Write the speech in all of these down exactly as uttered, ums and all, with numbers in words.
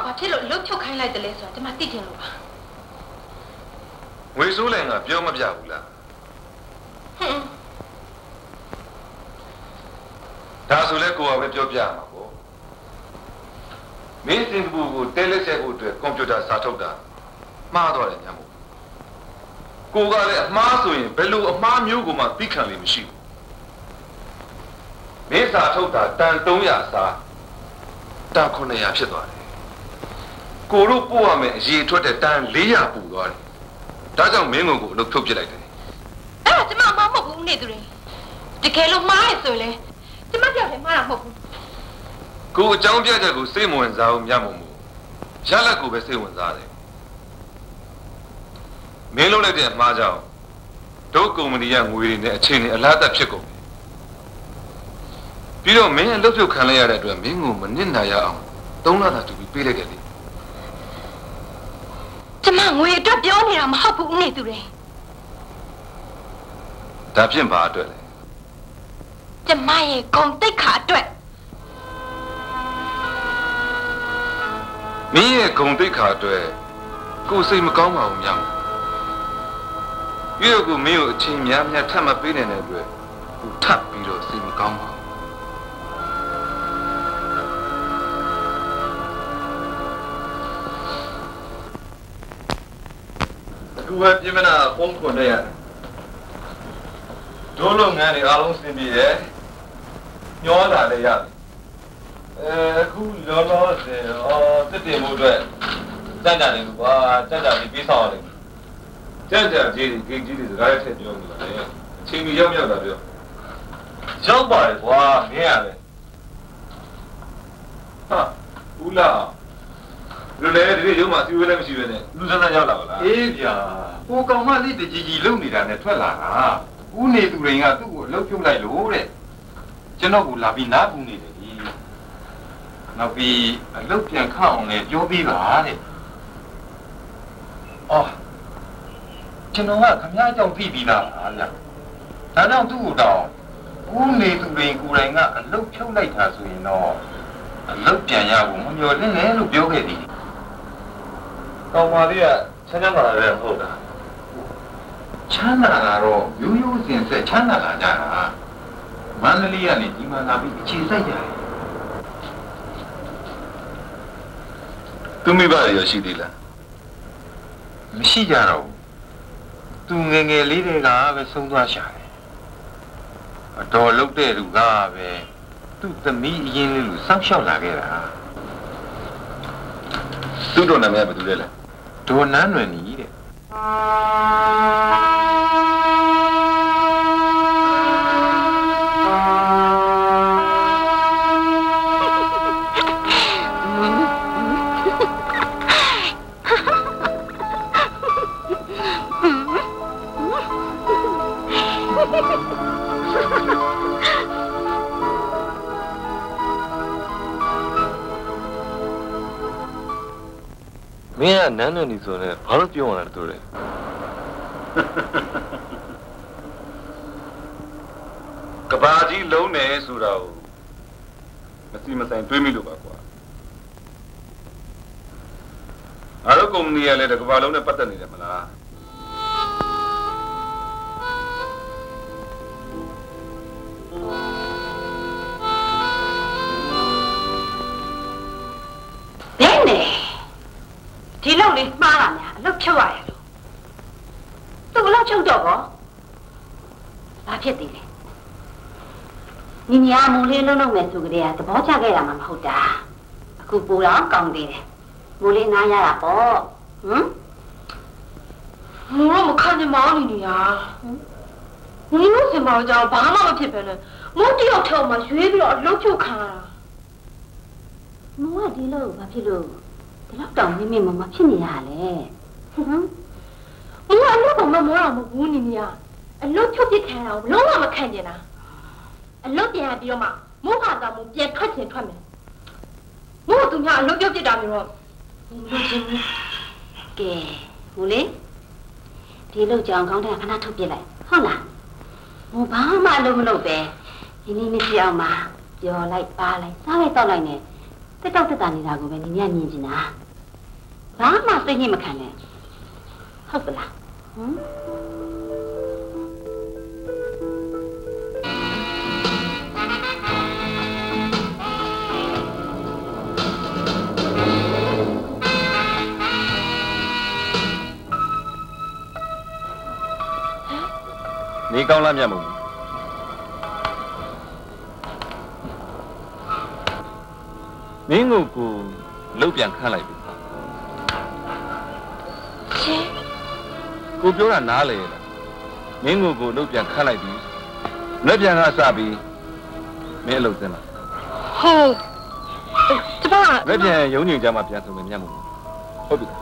ဘာဖြစ်လို့လှုပ်ချုပ်ခိုင်းလိုက်တယ်လဲဆိုတာကျွန်မသိချင်လို့ပါငွေစိုးလည်းငါပြောမပြဘူးလားဟင်းဒါဆိုလဲကိုကပဲပြောပြမှာပေါ့မင်းစင်ကာပူကိုတဲလက်ဆက်ဖို့အတွက်ကွန်ပျူတာစာထုတ်တာမှားတော့တယ်ညမို့ကိုကလည်းအမှားဆိုရင်ဘယ်လိုအမှားမျိုးကိုမှသိခံလိမ့်မရှိဘူးမင်းစာထုတ်တာတန်သုံးရာစာတန်ခုနှစ်ရာဖြစ်သွားတယ်ကိုတို့ပို့ရမယ်အရေးထွက်တဲ့တန်လေးရာပူသွားတယ်ဒါကြောင့်မင်းကိုကိုအလုပ်ထုတ်ပြလိုက်တယ်အဲ့ဒါကျွန်မမမဟုတ်ဘူးနေသူတွေတကယ်လို့မှားရဆိုရင်ကျွန်မပြောတယ်မှားတာမဟုတ်ဘူးကိုအကြောင်းပြချက်ကိုစိတ်မဝင်စားဘူးမြတ်မမှုရလက်ကိုပဲစိတ်ဝင်စားတယ်မင်းလုံးလိုက်တဲ့အမှားကြောင့်တို့ကုမ္ပဏီကငွေတွေနဲ့အချိန်တွေအလားတက်ဖြစ်ကုန်တယ်ပြီးတော့မင်းအလုပ်ပြုတ်ခံလိုက်ရတဲ့အတွက်မင်းကိုမနစ်နာရအောင်သုံးလသာတူပြီးပေးလိုက်တယ်လေကျမငွေအတွက်ပြောနေတာမဟုတ်ဘူးနေသူတွေဒါဖြင့်ဘာအတွက်လဲကျမရဲ့ဂုဏ်သိက္ခာအတွက်မင်းရဲ့ဂုဏ်သိက္ခာအတွက်ကိုယ်စိတ်မကောင်းပါဘူးမြတ်ပြီးတော့ကိုမင်းကိုအချိန်များများထပ်မပေးနိုင်တဲ့အတွက်ကိုထပ်ပြီးတော့စိတ်မကောင်းပါဘူးအခုပဲပြင်မနာဖုန်းခွန်တဲ့ရတယ်တို့လုပ်ငန်းတွေအားလုံးစင်ပြေတယ်ညှောတာလည်းရတယ်အဲအခုလောလောဆယ်အော်တက်တင်မှုအတွက်ကြံ့ကြတယ်ကွာကြံ့ကြပြီးပြီးဆောင်ရတယ်ကြံ့ကြကြီးဂိတ်ကြီးတွေစကားရထည့်ပြောနေတာလေအချိန်ကြီးရောက်ရောက်တာပြောရောက်ပါတယ်ကွာမင်းရတယ်ဟာဦးလာလူလည်းဒီရုံမှာစီဝဲလည်းမရှိပဲနဲ့လူစမ်းစမ်းရောက်လာပါလားအေးဗျာကိုကောင်မလေးတကြီးကြီးလုံနေတာနဲ့ထွက်လာတာဦးနေသူတွေကသူ့ကိုအလုပ်ပြုတ်လိုက်လို့တဲ့ကျွန်တော်ကလာပြီးနားပူနေတယ်ဒီနောက်ပြီးအလုပ်ပြန်ခန့်အောင်လည်းပြောပြီးပါတဲ့အော်ကျွန်တော်ကခမည်းကြောင့်သိပြီးသားပါဗျာဒါကြောင့်သူ့ကိုတော့ဦးနေသူတွေကိုယ်တိုင်ကအလုပ်ဖြုတ်လိုက်တာဆိုရင်တော့အလုပ်ပြန်ရဖို့မမျှော်လင့်နဲ့လို့ပြောခဲ့သည်ကောင်မလေးကချမ်းချမ်းသာသာပဲဟုတ်တာချမ်းသာတာတော့ရိုးရိုးစင်ဆက်ချမ်းသာလာကြတာမန္တလေးကနေဒီမှာလာပြီးအခြေစိုက်ကြတယ်သူမိဘရရှိသေးလားမရှိကြတော့ဘူးသူငယ်ငယ်လေးတွေကပဲဆုံးသွားရှာတယ်အတော်လုတ်တဲ့လူကပဲသူ့သမီးအရင်လေးလူစောင့်ရှောက်လာခဲ့တာသူ့တော်နာမည်ကဘယ်သူလဲလဲဒေါ်နန်းလွင်ကြီးတဲ့မင်းကနန်းနယ်နေဆိုရင်ဘာလို့ပြောရလဲတို့လဲကဘာကြီးလုံးနေဆိုတာကိုမစီမဆိုင်တွေးမိလို့ပါကွာအားလုံးကုမ္ပဏီကလည်းကဘာလုံးနဲ့ပတ်သက်နေတယ်မလားဒီလောက်လေးမှားတာများအလုပ်ဖြုတ်ရတယ်လို့သူ့အလုပ်ဖြုတ်တော့ကောဘာဖြစ်သေးလဲညီညီအမုံလေးလုံးလုံးမယ်ဆိုကြတဲ့ကသဘောကျခဲ့တာမှမဟုတ်တာအခုပူတော့ကောင်းသေးတယ်မူလေးနားရတာပေါ့ဟမ်မူတော့မခံချင်ပါဘူးညီညီညီလို့စင်ပါတော့ကြောင်ဘာမှမဖြစ်ပဲနဲ့မုံတယောက်ထောက်မှရွေးပြီးတော့အလုပ်ဖြုတ်ခံရတာမူကဒီလိုဘာဖြစ်လို့ဒီလောက်တောင်မိမိမမဖြစ်နေရလေဟမ်မူအလုပ်ကမမောတော့မဘူးညီညီအလုပ်ဖြုတ်ပြခံရအောင်လုံးဝမခံကျင်တာအလုပ်ပြန်ပြီးတော့မှမုတ်ခါတော့မူပြန်ထွက်ချင်ထွက်မယ်မူသူများအလုပ်ပြုတ်ပြတာမျိုးတော့မလို့ချင်းဘူးကဲမူလေးဒီလောက်ကြောင်ကောင်းတဲ့ခဏထုတ်ပြလိုက်ဟုတ်လားမူဘာမှအလုပ်မလုပ်ပဲဒီနေ့နေ့ပြောင်းမှာပြောလိုက်ပါလိုက်စားလိုက်တော့လိုက်နေတက်တောက်တက်တာနေတာကိုပဲနင်မြင်မြင်နေတာဘာမှသိညစ်မခံနဲ့ဟုတ်ပလားဟမ်နေကောင်းလားမြတ်မို့မင်းကိုကိုလှုပ်ပြန်ခန့်လိုက်ပြီရှင်ကိုပြောတာနားလေလားမင်းကိုကိုလှုပ်ပြန်ခန့်လိုက်ပြီလက်ပြန်ကစပြီးမင်းအလုပ်သင်လားဟုတ်တပါလက်ပြန်ရုံးညင်ကြမှာပြန်ဆိုမယ်မြတ်မို့ဟုတ်ပြီ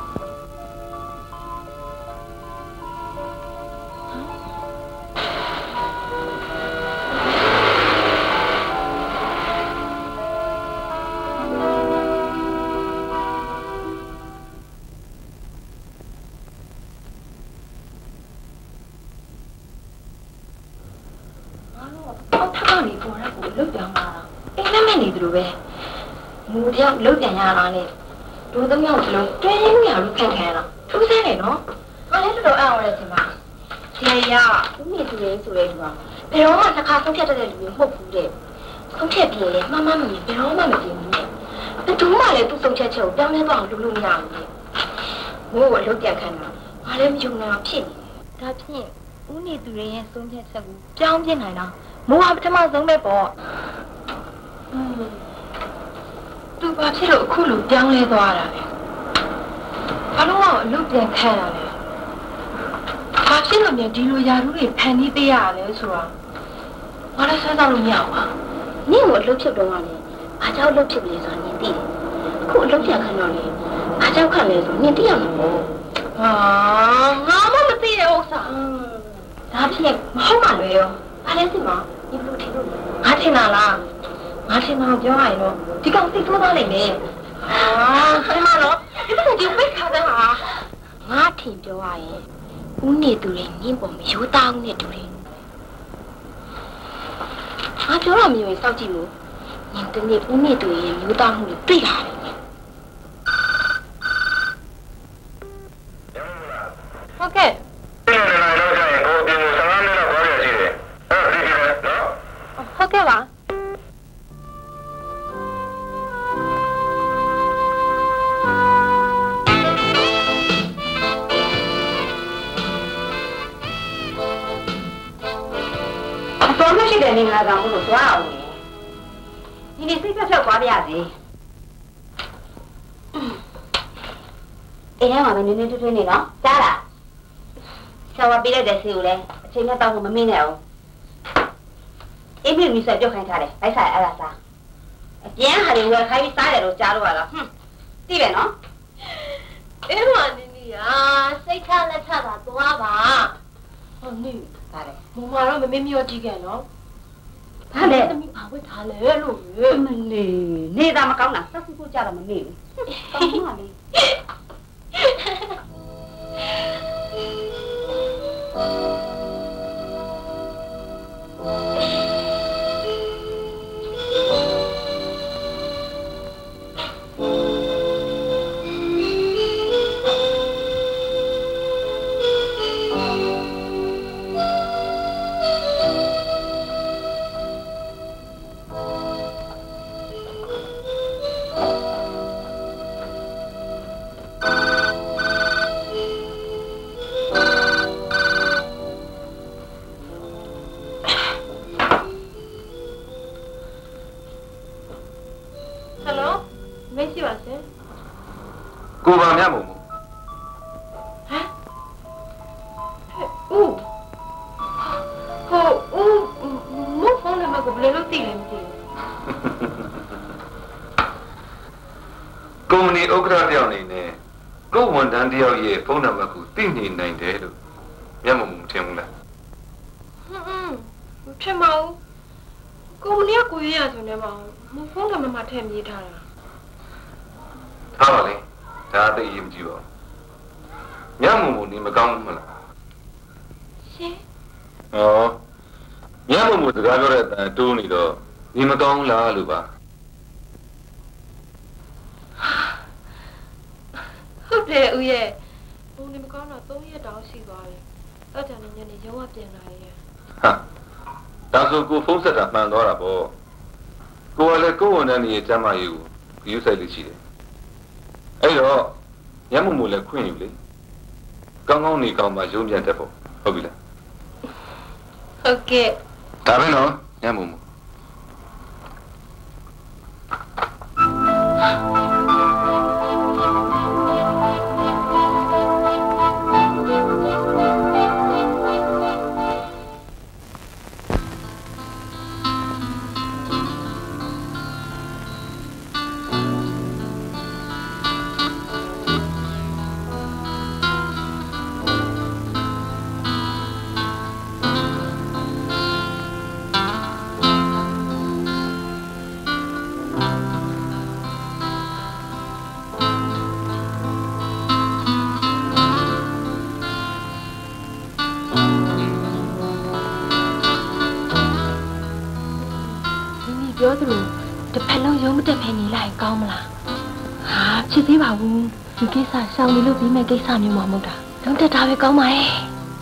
မူတယောက်လုတ်ပြန်ရတာနဲ့ဒိုးသုံးယောက်စလုံးတွဲရင်းလို့ရလို့ခံခံရတာထူးဆန်းတယ်နော်။ငါလည်းတော်တော်အံ့ဩတယ်ဒီမှာ။ဆရာကဦးနေသူလေးဆိုတဲ့လူကဘယ်တော့မှတစ်ခါဆုံးဖြတ်တတ်တဲ့လူမျိုးမဟုတ်ဘူးတဲ့။ဆုံးဖြတ်ပြီးရင်လည်းမမမမီဘယ်တော့မှမပြင်ဘူးတဲ့။ဘယ်သူမှလည်းသူ့ဆုံးဖြတ်ချက်ကိုပြောင်းလဲသွားအောင်လုပ်လို့မရဘူးတဲ့။မိုးကိုလုတ်ပြန်ခံတာငါလည်းမယုံနိုင်အောင်ဖြစ်နေတယ်။ဒါဖြင့်ဦးနေသူရဲ့ဆုံးဖြတ်ချက်ကိုပြောင်းပြနိုင်တာမိုးကပထမဆုံးပဲပေါ့။อืมသူဘာဖြစ်လို့အခုလိုပြောင်းလဲသွားတာလဲဘာလို့အလုပ်ပြန်ခံရလဲဘာဖြစ်လို့မြန်ဒီလိုယာရုတွေဖန်တီးပေးရလဲဆိုတာဘာလဲစဉ်းစားလို့မရဘူးနင့်ကိုအလုပ်ဖြစ်တော့ကလည်းဘာကြောင့်အလုပ်ဖြစ်လဲဆိုတာနင်သိတယ်အခုအလုပ်ပြန်ခံတော့လေဘာကြောင့်ခံလဲဆိုနင်သိရမှာပေါ့ဟာငါမှမသိတဲ့ဥစ္စာဒါဖြစ်မဟုတ်မှလည်းရောဘာလဲသိမဒီလိုထင်လို့ငါထင်တာလားငါထင်တာပြောရရင်တော့ဒီကောင်သိသွားသားနိုင်မယ်အာဆင်မနော်ဒီကောင်ဒီပိတ်ခါတဲ့ဟာငါထင်ပြောရရင်ဦးနေသူတွေနင်းပေါ်မရိုးသားဦးနဲ့တူတယ်ငါပြောတော့မယုံရင်စောက်ကြည့်လို့နင်တနေ့ဦးနေသူရဲ့ရိုးသားမှုတွေတွေ့လာတယ်ဟုတ်ကဲ့ဟုတ်ကဲ့ပါတော်မရှိတဲ့နေငါကောင်လို့သွားအောင်လေဒီနေ့စိတ်ဖြတ်ဖြတ်သွားပြရစီအေးရမှာပဲနည်းနည်းထွေးထွေးနေနော်ကြားလားဆောင်းဝပေးလိုက်တဲ့စီကိုလည်းအချိန်နဲ့တောက်ဖို့မမင်းနဲ့အောင်အေးပြင်းမိဆက်ပြုတ်ခိုင်းထားတယ်လိုက်ဆိုင်အဲ့ဒါစားအပြင်းဟာတွေဝယ်ခိုင်းပြီးစားတယ်လို့ကြားလို့ရလားဟွန်းသိပဲနော်အေးမနီနီဟာစိတ်ချလက်ချတာသွားပါဟုတ်နေပါတယ်မမတော့မမေ့မြော့ကြည့်ခဲ့နော်ဘာလဲသမီးဘာဝတ်ထားလဲလို့မလေးနေတာမကောင်းတာစက်စုကြတော့မမေ့ဘူးကောင်းပါလေကိုပါမြတ်မို့ဟမ်ဦးဟိုဦးမဖုန်းနံပါတ်ကိုဘယ်လိုလုပ်သိလဲမသိဘူးကုမ္ပဏီဥက္ကဋ္ဌတယောက်အနေနဲ့ကိုဝန်ထမ်းတယောက်ရဲ့ဖုန်းနံပါတ်ကိုသိနေနိုင်တယ်လို့မြတ်မို့မထင်ဘူးလားဟွန်းဟွန်းထင်ပါဘူးကုမ္ပဏီကကိုရရဆိုနေမှာမဖုန်းနံပါတ်မှာထည့်မြေးထားတာထားပါလေဒါသိရင်ကြည့်ပါမြတ်မို့မို့နေမကောင်းဘူးမလားရှင်ဩမြတ်မို့မို့စကားပြောတဲ့အတိုးနေတော့နေမကောင်းလားလို့ပါလေဦးရဲ့ဘုံနေမကောင်းတော့သုံးရက်တောင်ရှိသွားတယ်တော့ကြနေညနေရုံးဝပြန်လာရဲ့ဟာဒါဆိုကိုဖုန်းဆက်တာမှန်သွားတာပေါ့ကိုကလည်းကိုယ်ဝန်ထမ်းနေကျမ်းမာရေးကိုယူဆိုင်လို့ရှိတယ်အဲ့တော့ညမမို့လည်းခွင့်ယူလေကောင်းကောင်းနေကောင်းမှရုံးပြန်တက်ဖို့ဟုတ်ပြီလားဟုတ်ကဲ့ဒါပဲနော်ညမမို့ပြောသလိုတစ်ဖက်လုံးရုံးမတက်ဖယ်နေလိုက်ကောင်းမလားဟာဖြစ်သေးပါဘူးဒီကိစ္စရှောင်နေလို့ပြီးမဲ့ကိစ္စမျိုးမှမဟုတ်တာရုံးတက်တာပဲကောင်းပါရဲ့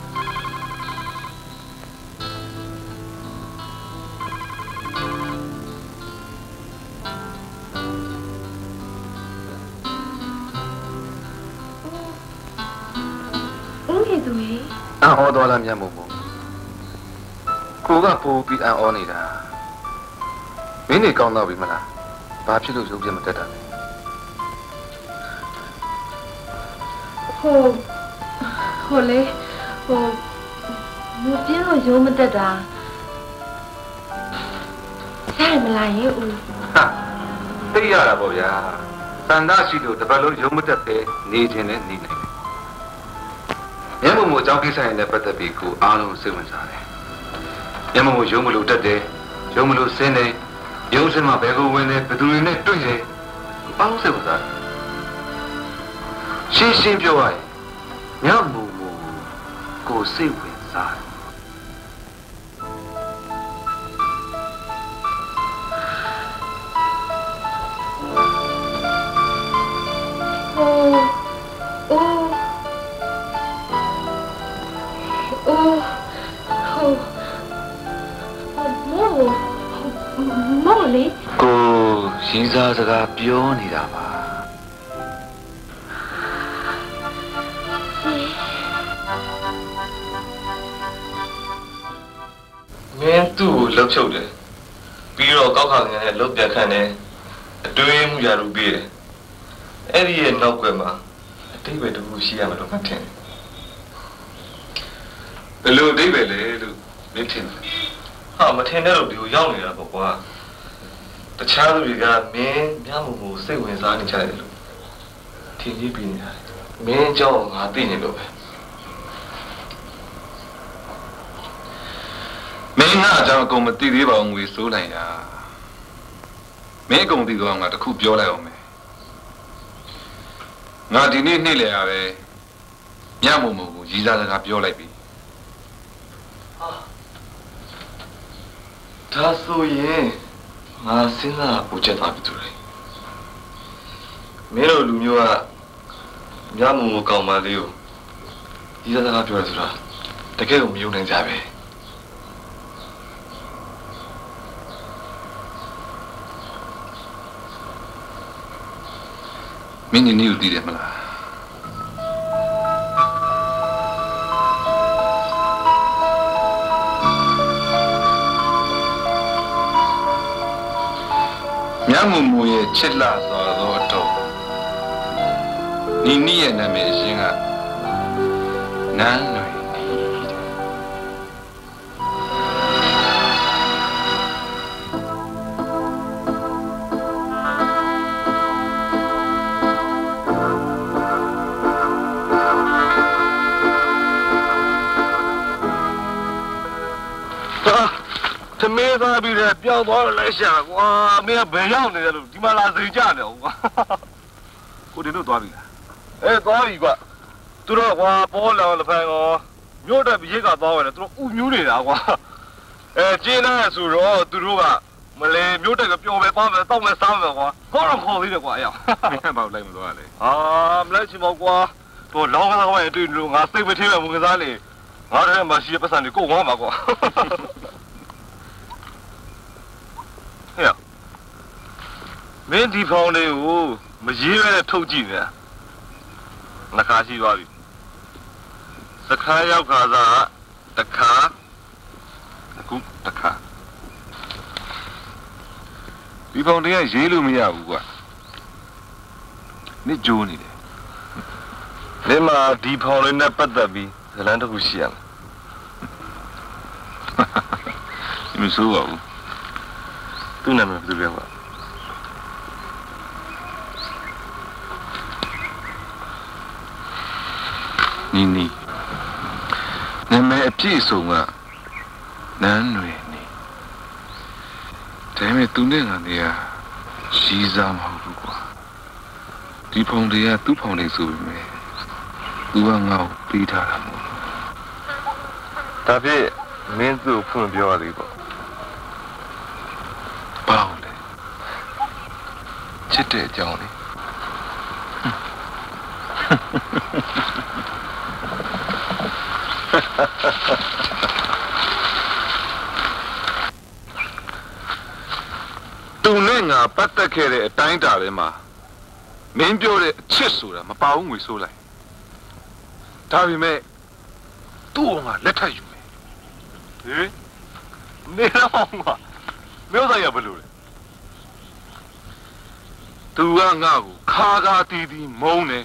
ဦးကေသူရေအော်ဟောတော်လားမြတ်မို့မို့ကိုကပိုးပြီးအော်နေတာမင်းနေကောင်းတော့ပြီမလားဘာဖြစ်လို့ရုပ်ပြမတက်တာလဲဟိုဟိုလေဟိုမပြင်းလို့ရုံးမတက်တာရတယ်မလားရေဦးဟာသိရတာပေါ့ဗျာသန္တာရှိလို့တပတ်လုံးရုံးမတက်ပဲနေခြင်းနဲ့နေနိုင်တယ်ညမမို့အကြောင်းကိစ္စရင်လည်းပတ်သက်ပြီးကိုအားလုံးစိတ်ဝင်စားတယ်ညမမို့ရုံးမလို့တက်တယ်ရုံးမလို့ဆင်းတယ်ရုံးစမှာဘယ်ကိုဝင်လဲဘယ်သူတွေနဲ့တွေ့လဲဘာလို့စိတ်ဝင်စားလဲရှင်းရှင်းပြောရရင်ညမူမူကိုစိတ်ဝင်စားဟိုအိုးအိုးဟိုမောမောလေကိုရင်းစားစကားပြောနေတာပါမင်းသူ့ကိုလှုပ်ချုပ်တယ်ပြီးတော့ကောက်ခါငယ်နဲ့လှုပ်ပြန်ခန့်တယ်အတွေးမှုရလို့ပြီးတယ်အဲ့ဒီရဲ့နောက်ွယ်မှာအတိတ်ပဲတခုရှိရမှာလို့မှတ်တယ်ဘယ်လိုအတိတ်ပဲလဲလို့မင်းထင်တယ်ဟာမထင်တဲ့လို့ဒီကိုရောက်နေတာပေါ့ကွာတခြားလူတွေကမင်းမြမှုမှုစိတ်ဝင်စားနေကြတယ်လို့ထင်ကြီးပြီးနေတာမင်းကြောင့်ငါသိနေလို့ပဲမင်းကအကြောင်းအကုန်မသိသေးပါဘူးငွေစိုးနိုင်တာမင်းအကုန်သိတော့ငါတခုပြောလိုက်အောင်မယ်ငါဒီနေ့နေ့လေရပဲမြမှုမှုကိုရည်စားစကားပြောလိုက်ပြီဟာဒါဆိုရင်ငါစဉ်းစားပူချက်သွားပြီသူတွေမင်းတို့လူမျိုးကမြမှုမှုကောင်းပါလေကိုရည်စားစကားပြောရဆိုတာတကယ်ကိုမယုံနိုင်ကြပဲမင်းညနေကိုတည်တယ်မလားမြတ်မူမူရဲ့ချစ်လာစွာသောတော့ဒီနေ့ရဲ့နာမည်အရှင်ကနန်းလွင်သမီးသားပြီးတော့ပြောင်းသွားတော့လိုက်ရှာကွာမင်းကဘယ်ရောက်နေလဲလို့ဒီမှာလာစိန်ကြနေအောင်ကွာကိုဒီတို့သွားပြီလားအဲသွားပြီကွာသူတို့ကွာပေါ်လောင်လဖန်ကောမြို့တက်ပြီးရိတ်ကသွားဝင်တယ်သူတို့ဥမျိုးနေတာကွာအဲကျင်းနေဆိုတော့သူတို့ကမလေးမျိုးတက်ကပျော်ပဲပါပဲတောက်မဲ့စားမယ်ကွာခေါ်တော့ခေါ်သေးတယ်ကွာအရာမင်းဘာလိုက်မသွားလဲအာမလိုက်ချင်ပါကွာတော့လောင်းကားဝိုင်းတွေ့လို့ငါစိတ်မထင်းမဲ့မကစားလေငါတို့မှရှိတဲ့ပတ်စံတွေကိုဝမ်းပါကွာဟဲ့မင်းဒီဖောင်လေးကိုမရေးပဲထုတ်ကြည့်နေနှခါရှိသွားပြီစခါရောက်ခါစားတခါအခုတခါဒီဖောင်လေးကရေးလို့မရဘူးကွာနေ့ကြိုးနေတယ်ဒီမှာဒီဖောင်လေးနဲ့ပတ်သက်ပြီးဇလန်းတစ်ခုရှိရမယ်မစိုးပါဘူးသူ့နာမည်ဘယ်လိုလဲကွာနီနီနာမည်အပြည့်စုံကနန်းရွယ်နီဒါပေမဲ့သူနဲ့ငါတွေကရှိစားမဟုတ်ဘူးကွာဒီဖုန်တွေကသူ့ဖုန်တွေဆိုပေမဲ့သူကငါ့ကိုပေးထားတာမဟုတ်ဘူးဒါဖြင့်မင်းသူ့ကိုဖွင့်ပြောရသေးပေါ့ဘာလို့လဲချစ်တဲ့အကြောင်းလေသူနဲ့ငါပတ်သက်ခဲ့တဲ့အတိုင်းတာထဲမှာမင်းပြောတဲ့အချစ်ဆိုတာမပါဘူးငွေဆိုးလိုက်ဒါပေမဲ့သူ့ကငါလက်ထပ်ယူမယ်ဟေးနေတော့ငါမျိုးသားရဘယ်လိုလဲသူကငါ့ကိုခါခါတီးတီးမုန်းတယ်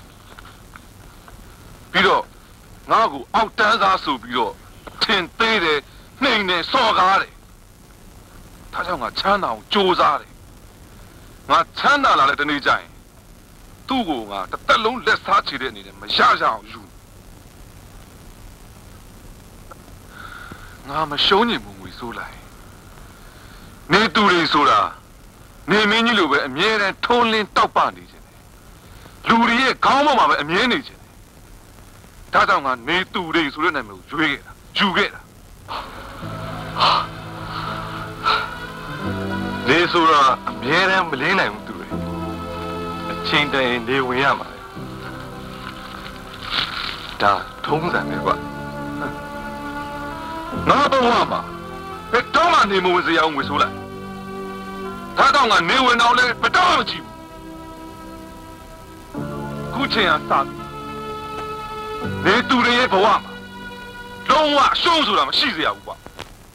ပြီးတော့ငါ့ကိုအောက်တန်းစားဆိုပြီးတော့ထင်သေးတယ်နှိမ်တယ်စော်ကားတယ်ဒါကြောင့်ငါချမ်းသာအောင်ကြိုးစားတယ်ငါချမ်းသာလာတဲ့တနေ့ကျရင်သူ့ကိုငါတစ်သက်လုံးလက်စားချေတဲ့အနေနဲ့မရရအောင်ယူငါမရှုံးညင်ဘူးငွေဆိုးလိုက်နေသူတွေဆိုတာနေမင်းကြီးလိုပဲအမြဲတမ်းထုံးလင်းတောက်ပနေခြင်းတယ်လူတွေရဲ့ခေါင်းပေါ်မှာပဲအမြဲနေခြင်းတယ်ဒါကြောင့်ငါနေသူတွေဆိုတဲ့နာမည်ကိုရွေးခဲ့တာယူခဲ့တာနေဆိုတာအမြဲတမ်းမလင်းနိုင်ဘူးသူတွေအချိန်တည်းနေဝင်ရမှာလေဒါထုံးစံပဲကွာငါတော့မှာဘယ်တော့မှနေမဝင်စရာအောင်ငွေဆိုးလိုက်ဒါတော့ငါနေဝင်တော့လဲဘယ်တော့မှမကြည့်ဘူးခုချိန်ကစပြီနေသူတွေရဲ့ဘဝမှာလုံးဝအရှုံးဆိုတာမရှိစေရဘူးကွာ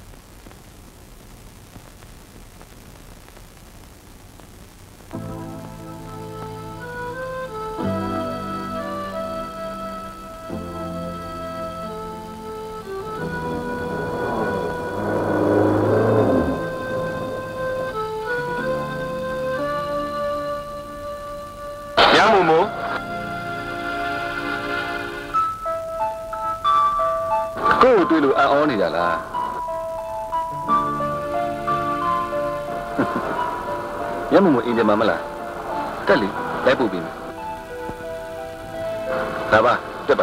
တွေ့လို့အံ့ဩနေကြလားရမမအင်းတယ်မမလားတက်လေလိုက်ပို့ပြီးမယ်လာပါတက်ပါ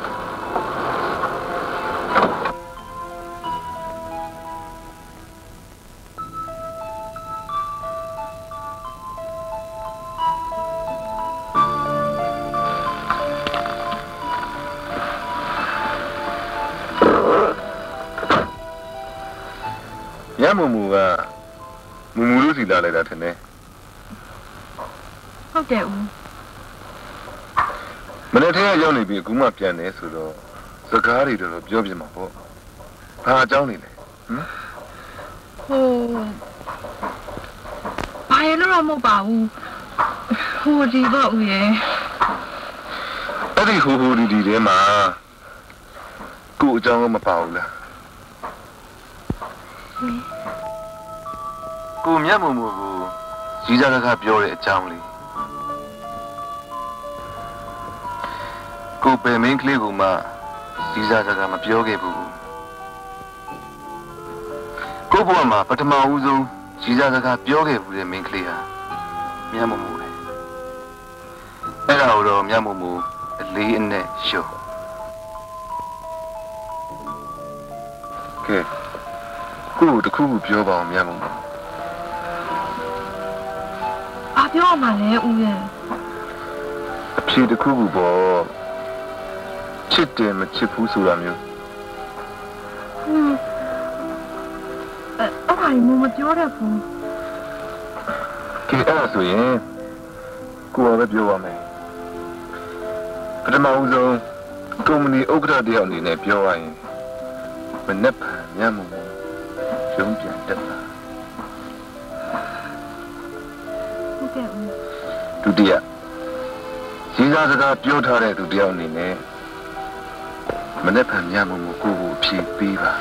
ရမမကမမလို့စီလာလိုက်တာထင်တယ်ဟုတ်တယ်ဦးမနေ့တည်းကရောက်နေပြီအခုမှပြန်တယ်ဆိုတော့စကားတွေတော့ပြောပြမှာပေါ့ဘာအကြောင်းနေလဲဟမ်ဟိုဘာရလို့တော့မဟုတ်ပါဘူးဟိုဒီပေါ့ဦးရဲ့အဲ့ဒီဟိုဟိုဒီဒီထဲမှာကို့အကြောင်းကမပါဘူးလားကိုမြတ်မမို့ကိုကြီးစားကပြောတဲ့အကြောင်းလေးကိုပဲမင်းကလေးကမှကြီးစားကမပြောခဲ့ဘူးကိုဘဝမှာပထမဦးဆုံးကြီးစားကပြောခဲ့ဘူးတဲ့မင်းကလေးဟာမြတ်မမို့ပဲအဲ့ဒါတော့မြတ်မမို့အလေးအနက်ရှော့ကဲကိုတခုခုပြောပါအောင်မြတ်မမို့ပြောရမှာလဲဦးရဲ့အဖြေတစ်ခုခုပေါ့ချစ်တယ်မချစ်ဘူးဆိုတာမျိုးဟင်းအဲ့အဲ့ဘာမှမပြောရဘူးကဲအဲ့ဒါဆိုရင်ကိုယ်ပဲပြောပါမယ်ပထမဦးဆုံးကုမ္ပဏီဥက္ကဋ္ဌတယောက်အနေနဲ့ပြောရရင်မနေ့ကညမှုရုံးပြန်တက်တာဟုတ်ကဲ့ဦးဒုတိယစီစားစကားပြောထားတဲ့သူတယောက်အနေနဲ့မနေ့ကညမှုကိုကိုအဖြေပေးပါ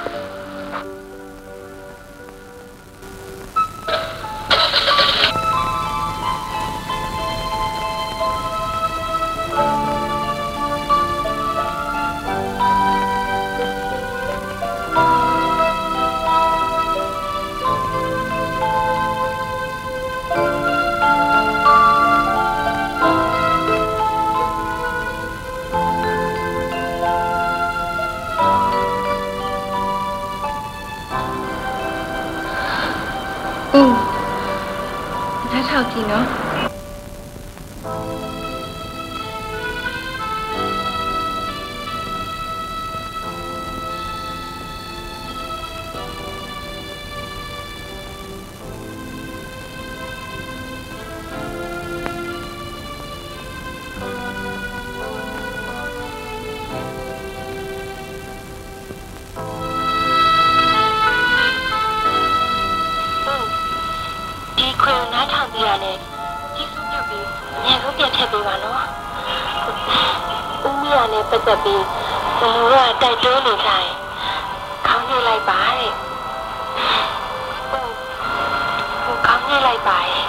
ကြည့်နော်ပတ်သက်ပြီးဘလူကတိုက်တွန်းနေဆိုင်ခေါင်းညှိလိုက်ပါတဲ့ဟိုခေါင်းညှိလိုက်ပါရဲ့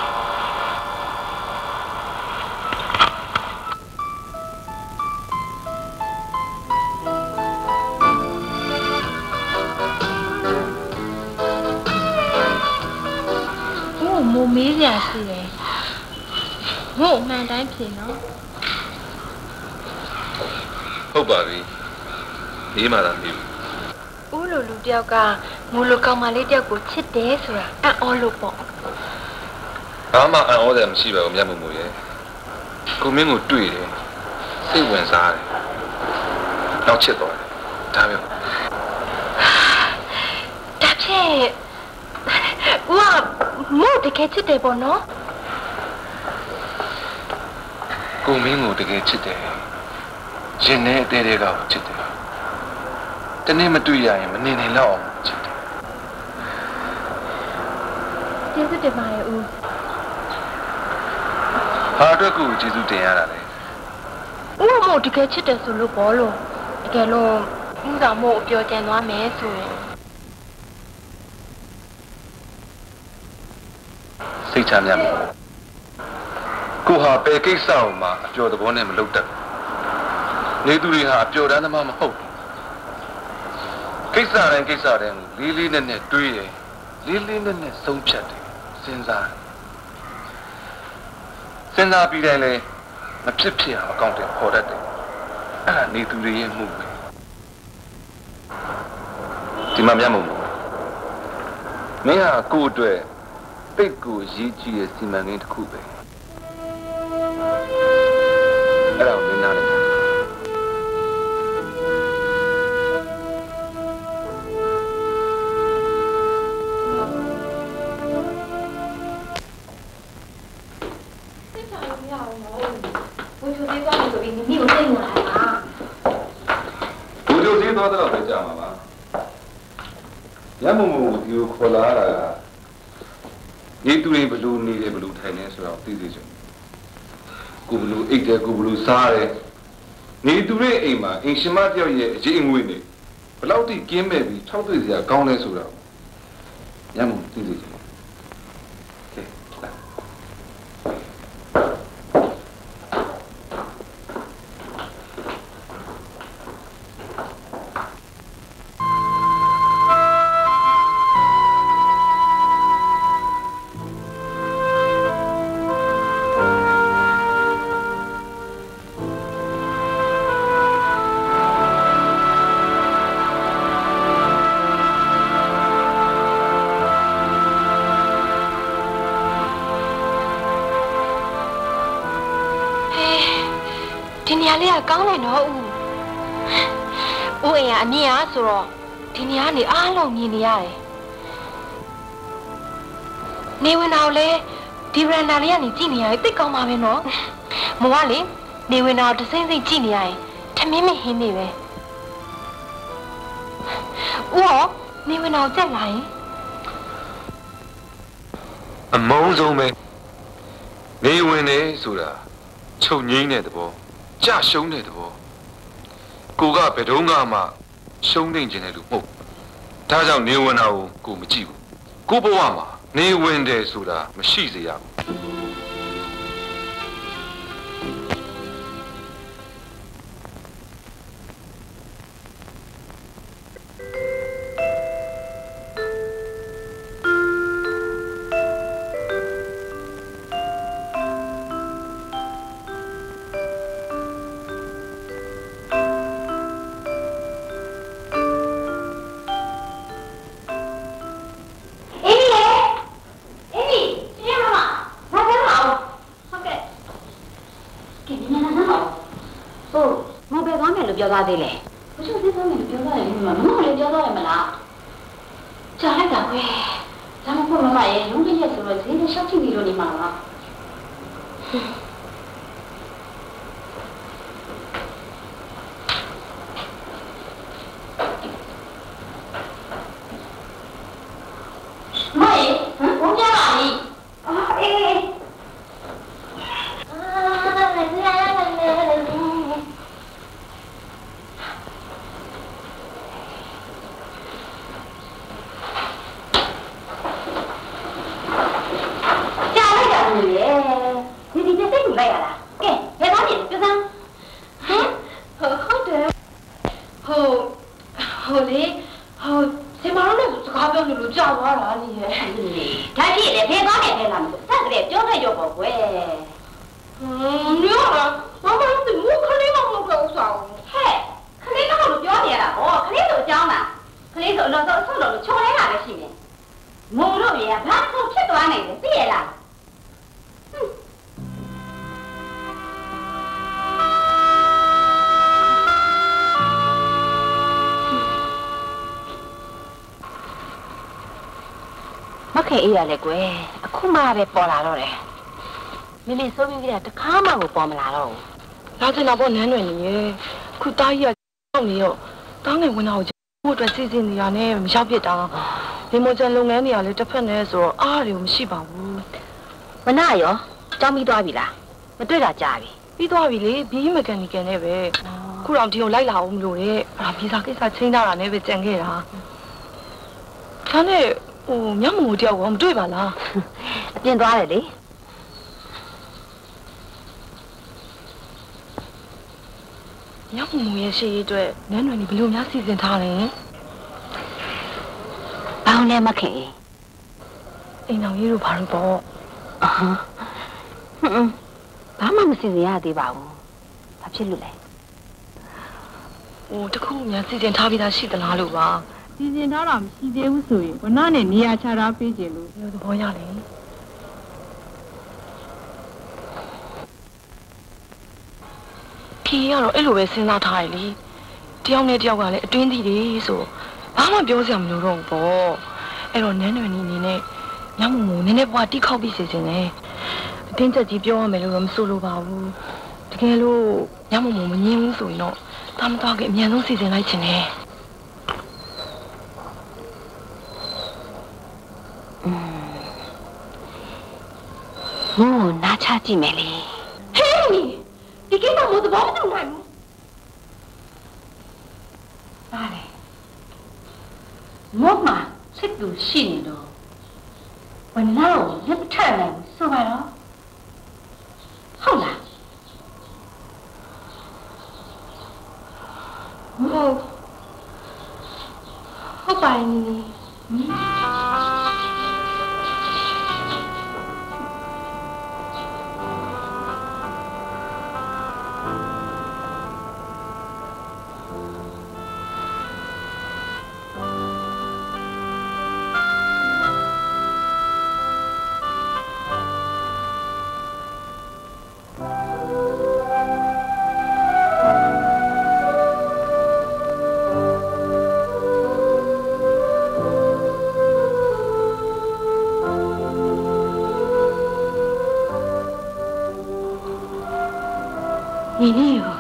ဟိုမိုးမေးရရှိတယ်ဟိုအမှန်တိုင်းဖြစ်နော်ဟုတ်ပါပြီအေးမှသာပြီဦးလိုလူတယောက်ကမူလိုကောင်မလေးတယောက်ကိုချစ်တယ်ဆိုတာအံ့ဩလို့ပေါ့ဘာမှအံ့ဩတယ်မရှိပါဘူးမြတ်မမို့ရဲ့ကိုမင်းကိုတွေ့တယ်စိတ်ဝင်စားတယ်နောက်ချစ်သွားတယ်ဒါပဲဒါဖြင့်ဦးကမို့တကယ်ချစ်တယ်ပေါ့နော်ကိုမင်းကိုတကယ်ချစ်တယ်ရင်ထဲအသေးတွေကချစ်တယ်တနေ့မတွေ့ရရင်မနေနိုင်တော့အောင်ချစ်တယ်ကျေးဇူးတင်ပါတယ်ဦးဘာအတွက်ကိုကျေးဇူးတင်ရတာလဲဦးမို့တကယ်ချစ်တယ်ဆိုလို့ပေါ့လို့တကယ်လို့ဦးတော်မို့အပြောကျန်သွားမယ်ဆိုရင်စိတ်ချမ်းမြေ့မှာကိုဟာဘယ်ကိစ္စအောင်မှအပြောသဘောနဲ့မလုပ်တတ်နေသူတွေဟာအပျော်တမ်းသမားမဟုတ်ဘူးကိစ္စတိုင်းကိစ္စတိုင်းကိုလေးလေးနက်နက်တွေးတယ်လေးလေးနက်နက်ဆုံးဖြတ်တယ်စဉ်းစားစဉ်းစားပြီးတိုင်းလဲမဖြစ်ဖြစ်အောင်အကောင့်တွေပေါ်တတ်တယ်အဲ့ဒါနေသူတွေရဲ့မှုပဲဒီမှာမျက်မှောက်မင်းဟာကိုယ့်အတွက်တိတ်ကိုရေးကြည့်ရဲ့စီမံကိန်းတစ်ခုပဲအဲ့ဒါကိုမင်းနားလည်တော့တော့ပဲကြာမှာပါညမမို့ဒီကိုခေါ်လာတာကနေသူတွေဘလူနေတယ်ဘလူထိုင်နေဆိုတော့သိသိချင်ကိုဘလူအိတ်တယ်ကိုဘလူစားတယ်နေသူတွေအိမ်မှာအင်ရှင်မတယောက်ရဲ့အရေးအငွေ့နေဘလောက်တိကင်းမဲ့ပြီးထောက်တွေ့စရာကောင်းလဲဆိုတော့ညမမို့သိသိချင်ကဲလာဒီနေရာလေးကကောင်းတယ်နော်ဦးဦးအိမ်ကအမြင်အားဆိုတော့ဒီနေရာကနေအားလုံးမြင်နေရတယ်နေဝင်တော်လေဒီရန်နာလေးကနေကြည့်နေရတယ်သိကောင်းပါပဲနော်မောကလေနေဝင်တော်တစိမ့်စိမ့်ကြည့်နေရရင်ထမင်းမဟင်းနေပဲဦးရောနေဝင်တော်ကြက်လာရင်အမုန်းဆုံးပဲနေဝင်နေဆိုတာချုပ်ငိမ့်တဲ့သဘောကြရှုံးတဲ့သဘောကိုကဘယ်တော့မှရှုံးနေခြင်းတဲ့လူမဟုတ်ဒါကြောင့်နေဝင်တာကိုကိုမကြည့်ဘူးကိုဘဝမှာနေဝင်တယ်ဆိုတာမရှိစေရဘူးပြောသားသေးလေဘယ်လိုသိသွားမယ်လို့ပြောသားတယ်မမမလည်းပြောသားတယ်မလားကြားလိုက်တာကွယ်ဒါမှမဟုတ်မမရဲ့လုံးကြီးရဲ့ဆိုတော့ဈေးနဲ့ရှောက်ကြည့်နေလို့နေမှာလားမအေးဟမ်ဘုံကြပါလိအာအေးအာလည်းလာလာလာလိုက်ရလားကဲဘယ်သားနေပြစမ်းဟမ်ဟုတ်တယ်ဟိုဟိုလေဟိုစင်မတော်နဲ့စကားပြောလို့လို့ကြောက်သွားတာလေဒါဖြစ်လေဘယ်သားနေလဲလားမသိစက်ကလေးပြောခဲ့ရောပေါ့ကွယ်ဟမ်ညောလားမမတို့ကခလေးမမတော့ဆောင်ဟဲ့ခလေးတော့လို့ပြောနေရတာဟောခလေးဆိုအကြောင်းလားခလေးဆိုအတော့အဆော့လို့ချုံလဲတာပဲရှိတယ်မုံတို့ရေကဘာလို့ဖြစ်သွားနေလဲသိရလားမခင်အေးရလေကွယ်အခုမှပဲပေါ်လာတော့တယ်မင်းလေးစိုးပြီးကြတခါမှကိုပေါ်မလာတော့ဘူးလာချင်တာပေါ့နန်းတွင်နေရဲ့ခုတားကြီးကကြောက်နေရောတောင်းငယ်ဝင်တော့ဘို့အတွက်စီစဉ်နေရနဲ့မရောက်ပြစ်တာဒီမိုချန်လုပ်ငန်းတွေကလည်းတစ်ဖက်နဲ့ဆိုတော့အားတွေမရှိပါဘူးမနာရောကြောင်းပြီးသွားပြီလားမတွေ့တာကြာပြီပြီးသွားပြီလေဘီးမကန်နီကန်နဲ့ပဲခုတော့ဒီကိုလိုက်လာအောင်မလို့တဲ့အာဗီဇာကိစ္စချင်းထားတာနဲ့ပဲကြံခဲ့တာဒါနဲ့ဟိုညမမိုးတယောက်ကမတွေ့ပါလားအပြင်သွားတယ်လေညမမိုးရဲ့ရှေ့ရေးအတွက်နန်းတွင်ဘယ်လိုများစီစဉ်ထားလဲဘောင်းလည်းမခင်အိမ်တော်ကြီးတို့ဘာလို့ပေါ့အဟမ်းဟွန်းဘာမှမစီစဉ်ရသေးပါဘူးဘာဖြစ်လို့လဲဟိုတခုများစီစဉ်ထားပြီးသားရှိသလားလို့ပါစီစဉ်ထားတာမရှိသေးဘူးဆိုရင်ဝနနဲ့နေရာချထားပေးကြလို့ဒီသဘောရလေพี่ကတော့အဲ့လိုပဲစဉ်းစားထားရလေတယောက်နဲ့တယောက်ကလည်းအတွင်းသီးတွေဆိုဘာမှပြောစရာမလိုတော့ဘူးပေါ့အဲ့တော့နန်းနွယ်နီနေနဲ့ညမမိုးနည်းနည်းဘွားတိခောက်ပြီးစီစဉ်နေအတင်းချက်ကြီးပြောရမယ်လို့တော့မဆိုလိုပါဘူးတကယ်လို့ညမမိုးမငြင်းဘူးဆိုရင်တော့တာမတော့ကအမြန်ဆုံးစီစဉ်လိုက်ချင်တယ်မိုးနာချကြည့်မယ်လေဟေးဒီကိစ္စမို့သဘောမတူနိုင်ဘူးပါလေမို့မှာစစ်သူရှိနေတော့ဘယ်လောက်လက်ထက်နိုင်ဆိုပါတော့ဟုတ်လားဟုတ်ဟုတ်ပါရဲ့နီနီ你你哟，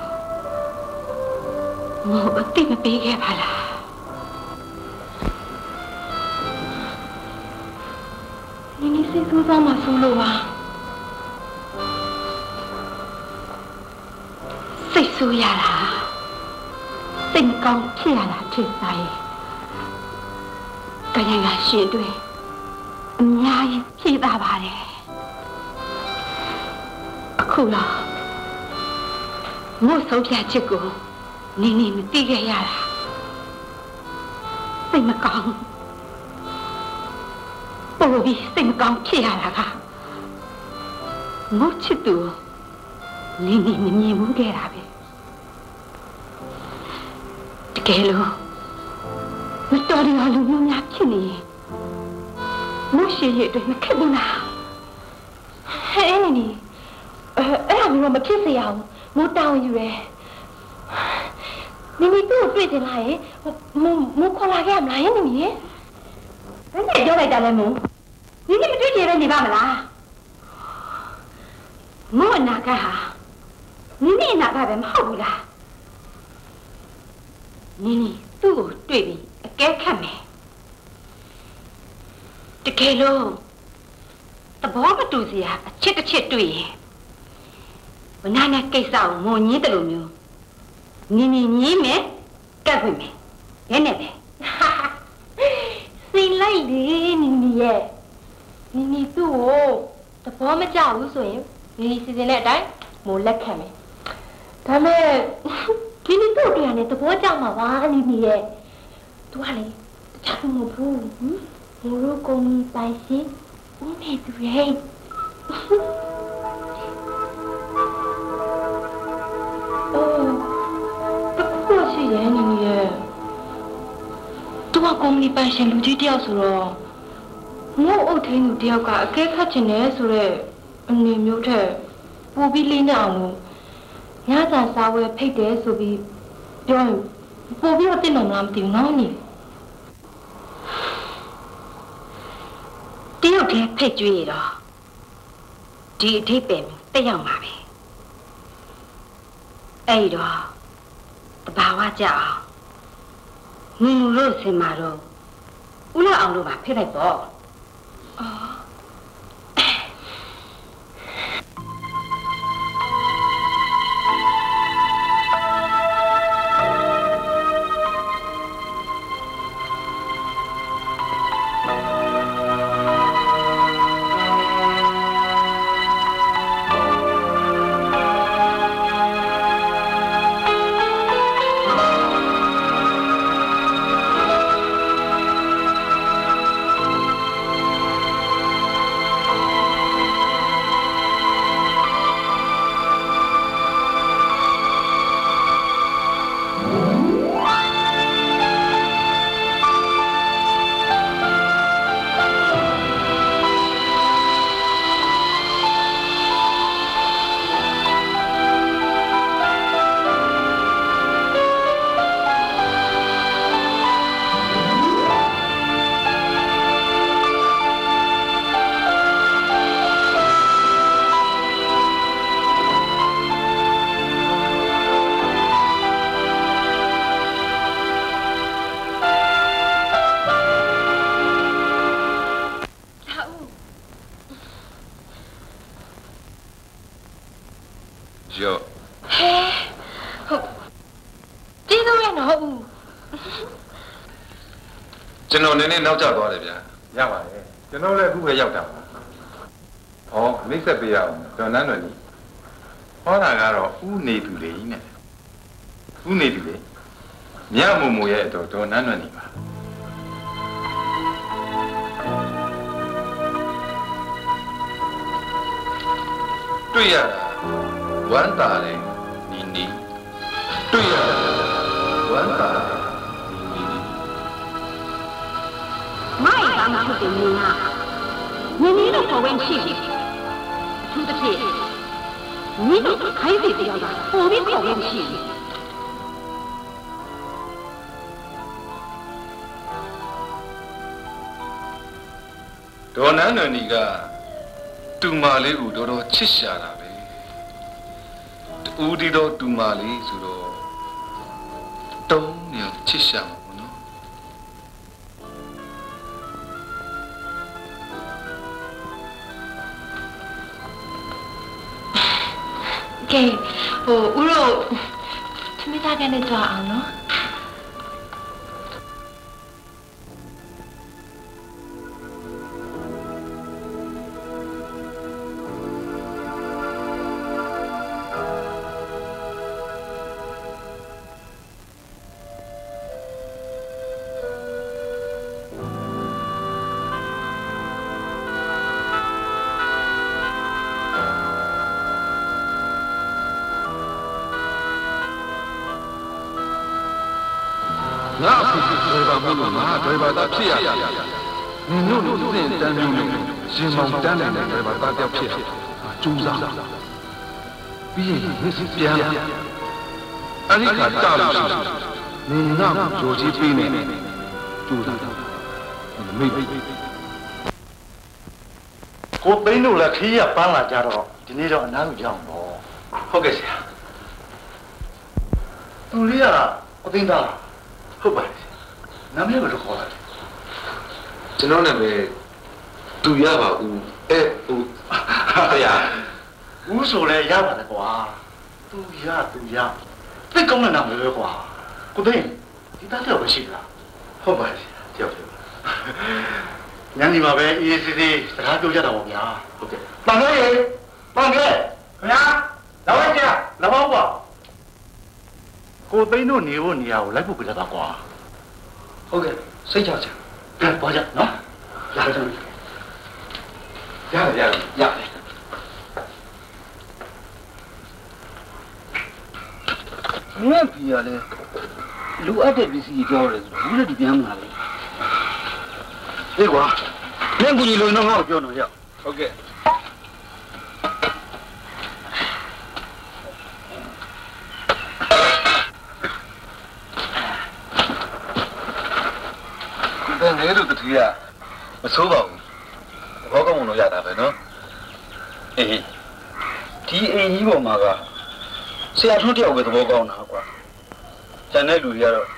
我对没别个怕啦。你你谁说装嘛输了啊？谁输呀啦？谁讲骗啦？这啥耶？个人个选对，唔呀也骗大把嘞。哭了。我手下结果，你你们第一呀啦，谁么讲？不必谁么讲骗啦个？我去读，你你们你们给啦呗？给了，我到底要路用伢去呢？我学业对你看不啦？哎你你，呃哎呀，我们骗谁呀？我တောင်းယူတယ်မိမိသူ့ကိုတွေ့တင်လာရင်မမခေါ်လာခဲ့ရမလားယင်မိမိရဲ့ဘယ်နဲ့ပြောလိုက်တာလဲမို့မိမိမတွေ့ကြပဲနေပါမလားမို့အနာကဟာမိမိအနာကပဲမဟုတ်ဘူးလားမိမိသူ့ကိုတွေ့ပြီးအကဲခတ်မယ်တကယ်လို့သဘောမတူစရာအချစ်တစ်ချက်တွေ့ရင်ဝနာနဲ့ကိစ္စကိုငုံညင်းတယ်လို့မျိုးနီနီညင်းမယ်ကတ်ဝင်မယ်ရဲနဲ့ပဲစိတ်လိုက်လေနီနီရဲ့နီနီသူ့ကိုသဘောမကျဘူးဆိုရင်နီနီစီစဉ်တဲ့အတိုင်းမိုးလက်ခံမယ်ဒါမဲ့နီနီသူ့အတွက်လည်းသဘောကျမှာပါနီနီရဲ့သူကလေတခြားမဟုတ်ဘူးဟင်မိုးကုန်းကြီးပိုင်ရှင်ဦးနေသူရဲ့ရဲနေနေရဲ့သူကကုမ္ပဏီပိုင်ရှင်လူကြီးတယောက်ဆိုတော့ငို့အုပ်ထင်းသူတယောက်ကအကဲခတ်ချင်တယ်ဆိုတော့အနေမျိုးထက်ပိုပြီးလေးနဲ့အောင်လို့ညစာစားဝဲဖိတ်တယ်ဆိုပြီးပြောရင်ပိုပြီးတော့တင်တော့မလားမသိဘူးနော်ညီတယောက်တည်းဖိတ်ကြွေးရတော့ဒီအထိပ်ပင်တက်ရောက်မှာပဲအဲ့တော့တဘာဝကြအောင်ငူလို့စင်မာတော့ဦးလာအောင်လို့ပါဖိတ်လိုက်ပေါ့အော်ကျွန်တော်နည်းနည်းနောက်ကျသွားတယ်ဗျာရပါတယ်ကျွန်တော်လည်းအခုပဲရောက်တာပါဟောမိတ်ဆက်ပေးရအောင်ဒေါ်နန်းတော်ကြီးဟောတာကတော့ဥနေသူလေကြီးနဲ့ဥနေသူလေမြတ်မုံမရဲ့တော့ဒေါ်နန်းတော်ကြီးပါတွေ့ရတာဝမ်းသာတယ်နီနီတွေ့ရတာဝမ်းသာတယ်မိုက်ပါမှဖြစ်တယ်နင်ကနင်နင်တို့ပေါ်ဝင်ရှိတယ်သူတစ်ဖြစ်နင်တို့ခိုင်းစီတယောက်ကပေါ်ပြီးပေါ်ဝင်ရှိတယ်ဒေါ်နန်းတော်နီကတူမလေးကိုတော်တော်ချစ်ရှာတာပဲတူဦးဒီတော့တူမာလေးဆိုတော့တုံးနေချစ်ရှာမှာပေါ့နော်ကဲဟိုဦးတို့သမီးသားကနေကြွအောင်နော်ငါအဖေကဒရိုင်ဘာမလို့ငါဒရိုင်ဘာသားဖြစ်ရနင်တို့တို့သင်တန်းမျိုးနဲ့ရှင်မောင်တန်းနိုင်တဲ့ဒရိုင်ဘာသားတယောက်ဖြစ်ရကျူးစားပြီးရင်ပြန်လာအဲ့ဒီကတားလို့ရှိနင်ငါ့ကိုကြိုးကြီးပေးနေကျူးစားမိတ်ကိုသိန်းတို့လည်းခီးရပန်းလာကြတော့ဒီနေ့တော့အနားကိုကြောင်းတော့ဟုတ်ကဲ့ဆရာသူလေးကအသိန်းသားဟုတ်ပါရဲ့နာမည်ဘယ်လိုခေါ်လဲကျွန်တော်နာမည်သူရပါဦးအဲဦးဆရာဦးဆိုလဲရပါတယ်ကွာသူရသူရသိကောင်းတဲ့နာမည်ပဲကွာကိုသိန်းဒီသားတော့ပဲရှိလားဟုတ်ပါရဲ့ကြောက်တယ်ညနေမှာပဲအေးစစ်စစ်စကားပြောကြတာပေါ့ဗျာဟုတ်ကဲ့ပန်ခဲ့ရေပန်ခဲ့ခင်ဗျာလာပါကြလာပါဦးကွာကိုသိန်းတို့နေဖို့နေရာကိုလိုက်ဖို့ကြတာကွာဟုတ်ကဲ့စိတ်ချချင်ကဲပေါ်ကြနော်လာကြရတယ်ရတယ်ရတယ်မင်းပြရလဲလူအပ်တဲ့ပစ္စည်းကြောတယ်ဆိုတော့ဘူးလည်းဒီပြန်မလာလေဟေးကွာမင်းကူကြီးလုံးတော့ငါ့ကိုပြောတော့ရဟုတ်ကဲ့တဲ့ငယ်တို့တတိယမဆိုးပါဘူးဘောကောင်းမလို့ရတာပဲနော်အေးဒီအိမ်ကြီးပေါ်မှာကဆရာထွန်းတယောက်ပဲသဘောကောင်းတာကွာကျန်တဲ့လူတွေကတော့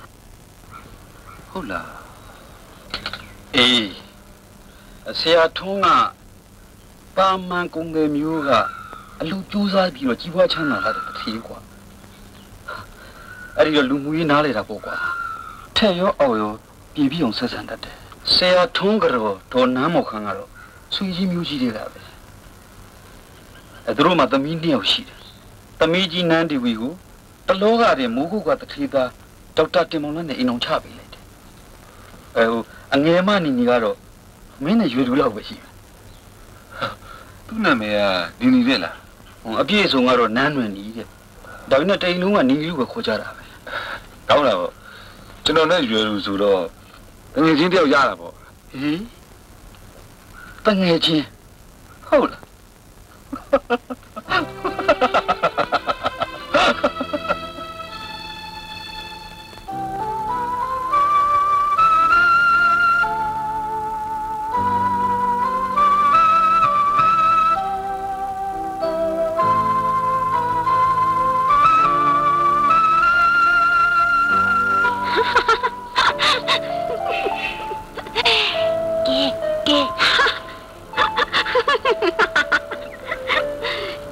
ဟုတ်လားအေးဆရာထွန်းကပါမန်ကုံငယ်မျိုးကအလူကျိုးစားပြီးတော့ကြီးပွားချမ်းသာလာတဲ့တတိယကွာအဲ့ဒီတော့လူမှုရေးနားလေတာပေါ့ကွာထက်ရောအောက်ရောပြည်ပြီးအောင်ဆက်ဆံတတ်တယ်ဆရာထုံးကတော့ဒေါ်နန်းမော်ခန်းကတော့ဆွေကြီးမျိုးကြီးတွေကပဲအဲသူတို့မှသမီးနှစ်ယောက်ရှိတယ်သမီးကြီးနန်းဒီဝီကိုတလောကတည်းမိုးခုကတထေးသားဒေါက်တာတင်မောင်နဲ့အိမ်အောင်ချပေးလိုက်တယ်အဲဟိုအငယ်မနီနီကတော့မင်းနဲ့ရွေတူလောက်ပဲရှိတယ်သူ့နာမည်ကနီနီတဲ့လားဟိုအပြည့်စုံကတော့နန်းတွင်နီတဲ့ဒါပေမဲ့တိန်လုံးကနီနီလို့ပဲခေါ်ကြတာပဲကောင်းတာပေါ့ကျွန်တော်နဲ့ရွယ်လူဆိုတော့တငယ်ချင်းတယောက်ရတာပေါ့ဟင်တငယ်ချင်းဟုတ်လားက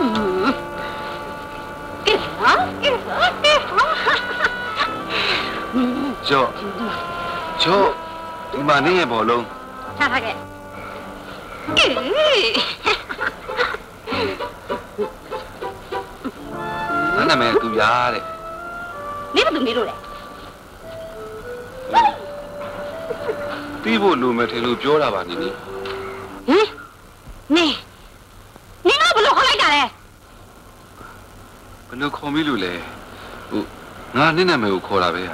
给啥？给啥？给啥？ ကျော်ကျော်ဒီမှာနေရဘောလုံးချထားခဲ့အေးအဲ့နာမည်သူရတဲ့နေဘာသူနေလို့လဲပြီးဖို့လိုမယ်ထင်လို့ပြောတာပါနေနေဟင်နေနေတော့ဘလို့ခေါ်လိုက်တာလဲဘလို့ခေါ်မိလို့လဲဟိုငါနေနာမည်ကိုခေါ်တာပဲဟာ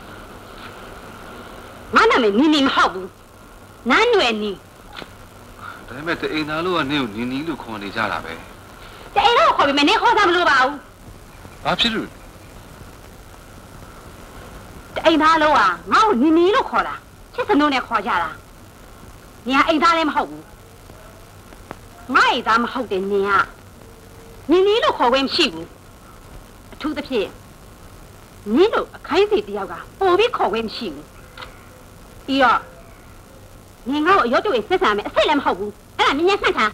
ငါနာမည်နီနီမဟုတ်ဘူးနန်းနွယ်နီဒါပေမဲ့တအိမ်သားလို့ကနေကိုနီနီလို့ခေါ်နေကြတာပဲတအိမ်တော့ခေါ်ပြီးမယ်နေခေါ်တာမလို့ပါဘူးဘာဖြစ်လို့တအိမ်သားလို့ကငါ့ကိုနီနီလို့ခေါ်တာချစ်စနိုးနဲ့ခေါ်ကြတာနေကအိမ်သားလည်းမဟုတ်ဘူးငါ့အိမ်သားမဟုတ်တဲ့နေကနီနီလို့ခေါ်ခွင့်မရှိဘူးအထူးသဖြင့်နင်းတို့အခိုင်းစီတယောက်ကပို့ပြီးခေါ်ခွင့်မရှိဘူးပြီးတော့နင်ငါ့ကိုအရောတို့ဆက်ဆံမယ်အစိတ်လည်းမဟုတ်ဘူးအဲ့ဒါနင်းညမှတ်ထား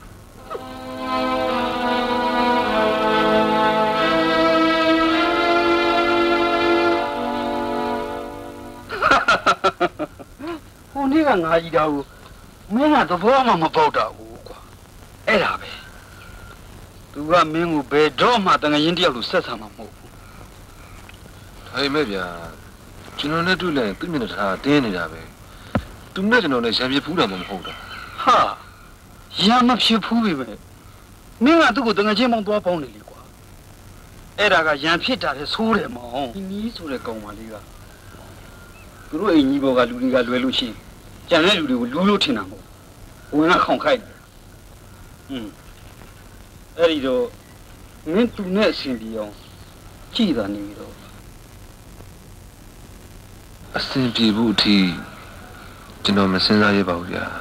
ဟိုနေ့ကငါကြီးတာကိုမင်းကသဘောမှမပေါက်တာဘူးကွာအဲ့ဒါပဲသူကမင်းကိုဘယ်တော့မှတငရင်တယောက်လိုဆက်ဆံမှာမဟုတ်ဘူးဒါပေမဲ့ဗျာကျွန်တော်နဲ့တွေ့လိုက်ရင်သူ့မျက်နှာထားတင်းနေတာပဲသူနဲ့ကျွန်တော်နဲ့ရံပြဖူးတာမှမဟုတ်တာဟာရံမဖြစ်ဖူးပြီပဲမင်းကသူ့ကိုတငချင်းမောင်းသွားပေါင်းနေလေကွာအဲ့ဒါကရံဖြစ်တာလေဆိုးတယ်မောင်းဒီနီးဆိုတဲ့ကောင်မလေးကသူတို့အိမ်ကြီးဘောကလူတွေကလွယ်လို့ရှိရင်ကြံတဲ့လူတွေကိုလူလို့ထင်တာမဟုတ်ဝင်ကခေါင်ခိုက်တယ်อืมအဲ့ဒီတော့မင်းသူနဲ့အဆင်ပြေအောင်ကြည်တာနေပြီတော့အဆင်ပြေဖို့အထိကျွန်တော်မစဉ်းစားရပါဘူးဗျာ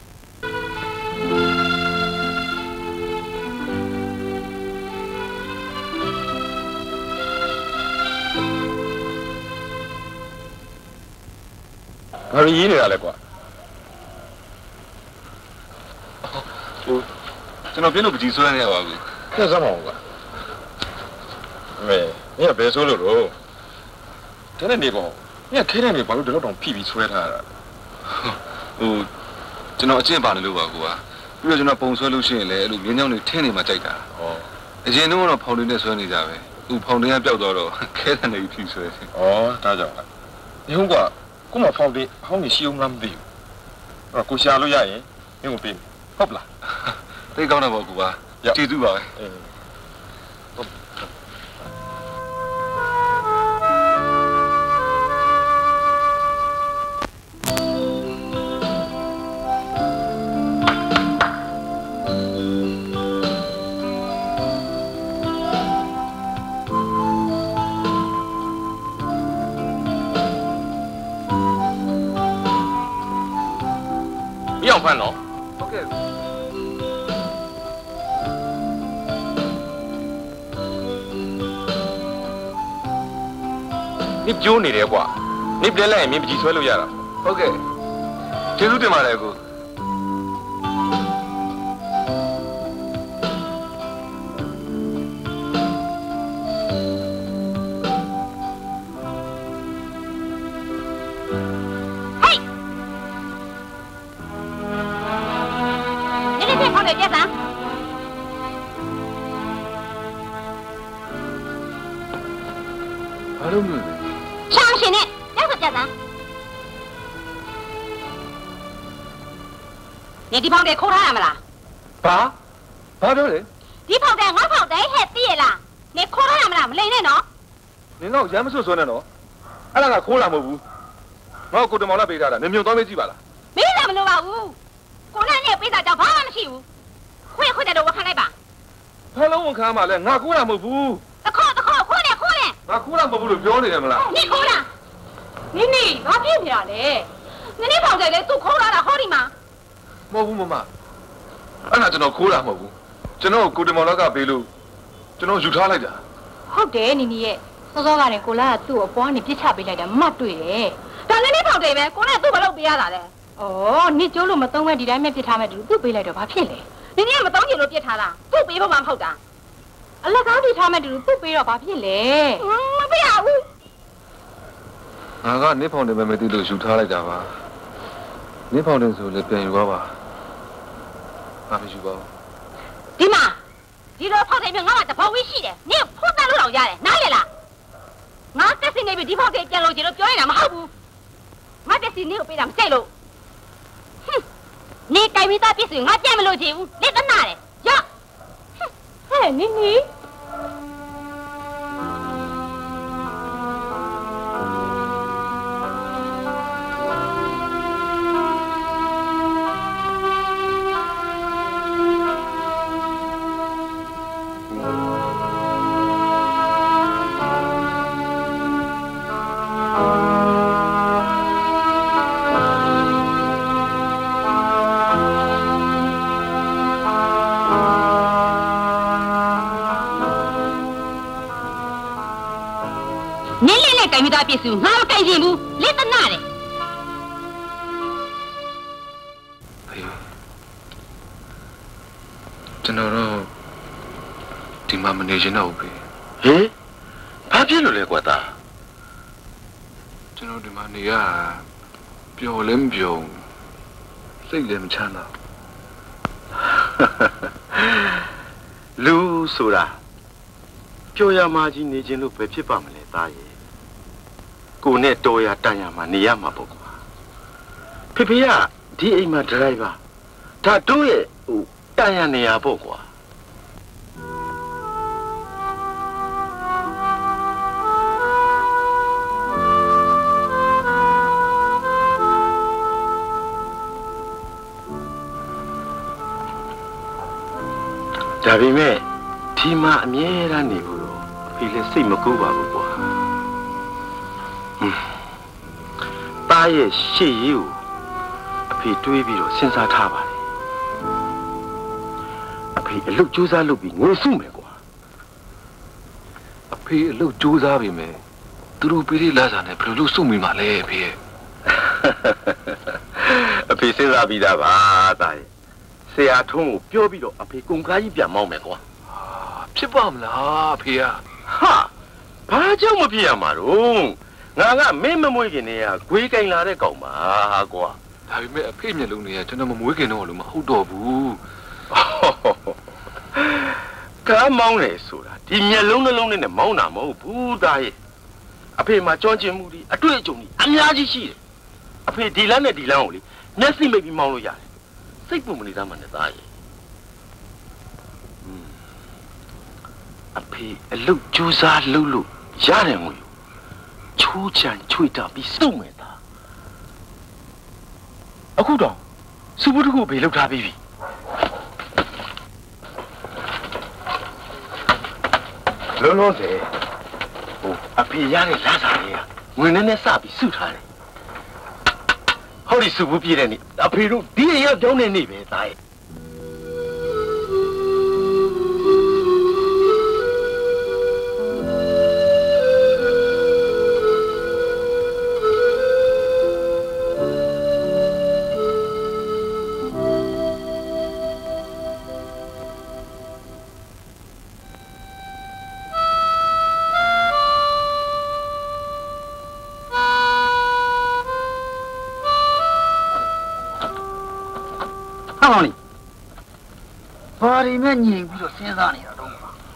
ဘာလို့ရေးနေတာလဲကွာဟိုကျွန်တော်ပြင်းလို့ပကြီးဆွဲနေရပါဘူးပြတ်စမ်းပါဦးကွာမဲမင်းကဘယ်ဆိုးလို့လို့တနေ့နေပေါ့မင်းကခဲတဲ့နေဘာလို့ဒီလောက်တောင်ဖိပြီးဆွဲထားတာဟိုကျွန်တော်အကျင့်ပါနေလို့ပါကွာပြီးတော့ကျွန်တော်ပုံဆွဲလို့ရှိရင်လည်းအဲ့လိုမြင်းချောင်းတွေထင်းနေမှကြိုက်တာဩအရင်တော့ဖောင်တွေနဲ့ဆွဲနေကြပဲအခုဖောင်တွေကပျောက်သွားတော့ခဲတဲ့နေပြီးဖိဆွဲတယ်ဩဒါကြောင့်ဒီဟုတ်ကွာကိုမဖောင်တွေဟောင်းနေရှိအောင်လားမသိဘူးအဲ့ကိုရှာလို့ရရင်မင်းကိုပေးဟုတ်လားသိကောင်းတော့ပေါ့ကွာကျေးဇူးပါပဲအေး要饭喽 OK 你ပြောနေတယ်ကွာ你ပြလဲလိုက်ရင်မင်းပကြီးဆွဲလို့ရတာ OK ကျေးဇူးတင်ပါတယ်ကို你地方给扣他了没啦？ 爸，爸ပြောလေဒီဖောက်တဲ့ငါဖောက်တဲ့ဟဲ့သိရလားနေခိုးထားရမလားမလိမ့်နဲ့နော်နင်တော့ရမ်းမဆွဆွနဲ့နော်အဲ့ဒါကခိုးလာမဟုတ်ဘူးငါ့ကိုတမောင်လာပေးထားတာနင်မြုံသွားမေးကြည့်ပါလားမေးတာမလိုပါဘူးကိုနဲ့နဲ့ပေးတာကြောင့်ဘာမှမရှိဘူးခွေခွေတဲ့တော့ဝန်ခံလိုက်ပါဘာလုံးဝန်ခံမှလဲငါခိုးတာမဟုတ်ဘူးတခေါတခေါခိုးတယ်ခိုးတယ်ငါခိုးတာမဟုတ်ဘူးလို့ပြောနေတယ်မလားနေခိုးတာနေနေဘာဖြစ်နေရလဲနင်းဖောက်တဲ့လေသူခိုးလာတာဟောဒီမှာမဟုတ်ဘူးမမအဲ့ဒါကျွန်တော်ခိုးတာမဟုတ်ဘူးကျွန်တော်ကိုတမောင်လောက်ကပေးလို့ကျွန်တော်ယူထားလိုက်တာဟုတ်တယ်နီနီရဲ့စောစောကနေကိုလာကသူ့ကိုအပွားနေပြစ်ချပေးလိုက်တာမတ်တွေ့တယ်ဒါနဲ့နေဖောက်တယ်ပဲကိုနဲ့သူ့မလုပ်ပေးရတာလေဩနစ်ကျိုးလို့မသုံးမဲ့ဒီတိုင်းပဲပြစ်ထားမဲ့တူသူ့ပေးလိုက်တော့ဘာဖြစ်လဲနင်းကမသုံးချင်လို့ပြစ်ထားလားသူ့ပေးဖို့မှမဟုတ်တာအလကားပြီးထားမဲ့တူသူ့ပေးတော့ဘာဖြစ်လဲမပေးရဘူးငါကနေဖောင်တယ်ပဲမသိလို့ယူထားလိုက်တာပါနေဖောင်တယ်ဆိုလည်းပြန်ယူပါပါငါမယူပါဘူးဒီမှာဒီတော့ဖောက်တယ်ပြငါကတဘောင်းဝေးရှိတယ်နင်ဖိုးတန်လို့တော့ရတယ်နားလေလားငါတက်စင်နေပြီဒီဖောက်တယ်ပြန်လို့ကြည့်လို့ပြောနေတာမဟုတ်ဘူးငါတက်စင်နေကိုပေးတာမစိတ်လို့ဟင်းနေကြိုင်ပြီးသားပြစ်စီငါပြန်မလို့ကြည့်ဘူးလက်တနာတယ်ရော့ဟဲ့နီနီပြည့်စုံငါမကြိုက်ချင်ဘူးလက်တနာတယ်ဖေးကျွန်တော်တော့ဒီမှာမနေချင်တော့ဘူးဖေးဟင်ဘာဖြစ်လို့လဲကွာသားကျွန်တော်ဒီမှာနေရပျော်လည်းမပျော်စိတ်လည်းမချမ်းသာလူဆိုတာပျော်ရမှကြီးနေခြင်းလို့ပဲဖြစ်ပါမလဲသားရဲ့ကိုနဲ့တော်ရတန်ရမှာနေရမှာပေါ့ကွာဖေဖေကဒီအိမ်မှာဒရိုင်ဘာဒါတို့ရဲ့ဟိုတန်ရနေရပေါ့ကွာဒါပေမဲ့ဒီမှာအမြဲတမ်းနေဖို့တော့အဖေလည်းစိတ်မကူပါဘူးကွာตาရဲ့ရှေ့ရေးကိုအဖေတွေးပြီးတော့စဉ်းစားထားပါတယ်အဖေအလုပ်ကြိုးစားလုပ်ပြီးငွေစုမယ်ကွာအဖေအလုပ်ကြိုးစားပြီမယ်သူတို့ပေးတဲ့လာစားနဲ့ဘယ်လိုလုပ်စုမိမှာလဲအဖေရဲ့အဖေစဉ်းစားပြီးသားပါตาရဲ့ဆရာထုံးကိုပြောပြီးတော့အဖေကုန်ကားကြီးပြန်မောင်းမယ်ကွာဖြစ်ပါမလားအဖေကဟာဘာကြောင့်မဖြစ်ရမှာတော့ငါကမင်းမမွေးခင်နေရဂွေးကင်လာတဲ့ကောင်ပါကွာဒါပေမဲ့အဖေမျက်လုံးတွေကကျွန်တော်မမွေးခင်တော့လို့မဟုတ်တော့ဘူးကားမောင်းတယ်ဆိုတာဒီမျက်လုံးနှလုံးနဲ့မောင်းတာမဟုတ်ဘူးသားရဲ့အဖေမှာကြွန့်ကျင်မှုတွေအတွေ့အကြုံတွေအများကြီးရှိတယ်အဖေဒီလမ်းနဲ့ဒီလမ်းကိုလေမျက်စိမိတ်ပြီးမောင်းလို့ရတယ်စိတ်ပူမနေသားမှနဲ့သားရဲ့အဖေအလုတ်ကြိုးစားလှုပ်လို့ရတယ်ငွေချိုးချံချွေတာပြီးစုံမယ်သားအခုတော့စူပုတ္တခုဘေးလောက်ထားပြီးပြီလုံးလုံးစေဟိုအဖေရတဲ့လာစားလေးကငွေနဲ့နဲ့စပြီးစုထားတယ်ဟောဒီစူပုပြည့်တဲ့နေ့အဖေတို့ဒီအရောက်ကြောင်းတဲ့နေ့ပဲသားရဲ့ဘာတွေနဲ့ညင်ပြီးတော့စဉ်းစားနေတာတော့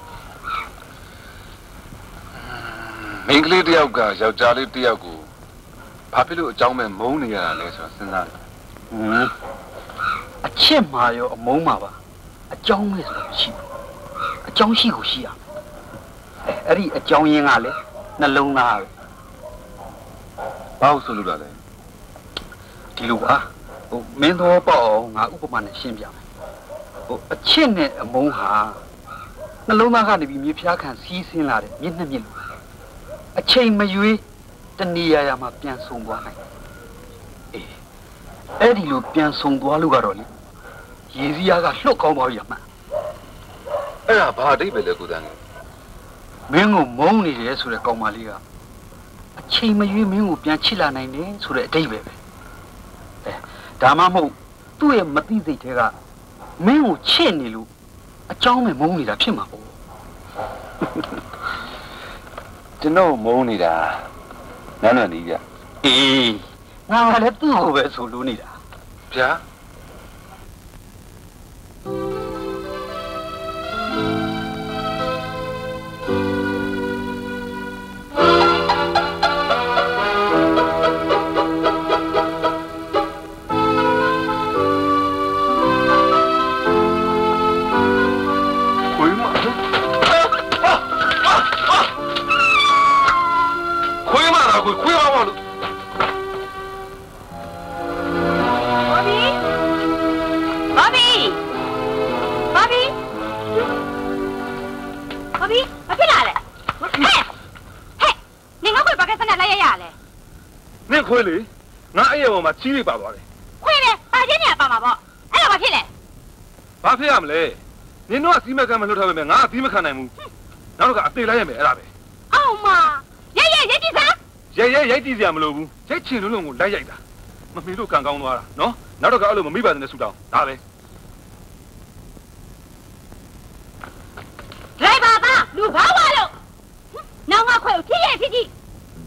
မိန်းကလေးတယောက်ကယောက်ျားလေးတယောက်ကိုဘာဖြစ်လို့အကြောင်းမဲ့မုန်းနေရတာလဲဆိုတော့စဉ်းစားတယ်ဟမ်အချစ်မှာရောအမုန်းမှာပါအကြောင်းမဲ့ဆိုတော့မရှိဘူးအကြောင်းရှိကိုရှိရမယ်အဲ့ဒီအကြောင်းရင်းကလည်းနှလုံးသားပဲဘာလို့ဆိုလို့လဲဒီလိုပါဟိုမင်းတော်ပေါ့အောင်ငါဥပမာနဲ့ရှင်းပြမယ်ဟိုအချစ်နဲ့အမုန်းဟာနှလုံးသားကနေပြီးမြေဖျားခံစီးဆင်းလာတဲ့မျက်နှာမြစ်လိုအချိန်မရွေးတဏှာရာမှာပြန်ဆုံသွားနိုင်အေးအဲ့ဒီလိုပြန်ဆုံသွားလို့ကတော့လေရေစီးယားကလှုပ်ကောင်းပါပြီအမှန်အဲ့ဒါဘာအဓိပ္ပာယ်လဲကိုတန်းလဲမင်းကိုမုန်းနေတယ်ဆိုတဲ့ကောင်မလေးကအချိန်မရွေးမင်းကိုပြန်ချစ်လာနိုင်တယ်ဆိုတဲ့အဓိပ္ပာယ်ပဲအဲဒါမှမဟုတ်သူ့ရဲ့မသိစိတ်တွေကမင်းကိုချစ်နေလို့အကြောင်းမဲ့မုန်းနေတာဖြစ်မှာပေါ့ကျွန်တော်မုန်းနေတာနားနာနေကြအေးငါကလည်းသူ့ကိုပဲဆိုလို့နေတာဗျာခွေးလေငါအဲ့ရပေါ်မှာချီးလေးပါသွားတယ်ခွေးလေပါချင်းနေပါမှာပေါ့အဲ့ဒါဘာဖြစ်လဲဘာဖြစ်ရမလဲနင်တို့ကစီးမကမ်းမလှုပ်ထားပဲငါကစီးမခံနိုင်ဘူးနောက်တော့ကအသေးလိုက်ရမယ်အဲ့ဒါပဲအောင်မရဲရဲရိုက်ကြည့်စမ်းရဲရဲရိုက်ကြည့်စရာမလိုဘူးရိုက်ချင်လုံးလုံးကိုလိုက်ရိုက်တာမမီတို့ကံကောင်းသွားတာနော်နောက်တော့ကအဲ့လိုမမိပါနဲ့ဆူတောင်းဒါပဲဒရိုက်ဘာပါလူဘာဝါလို့နောင်ကခွေကိုထိရဲထိကြည့်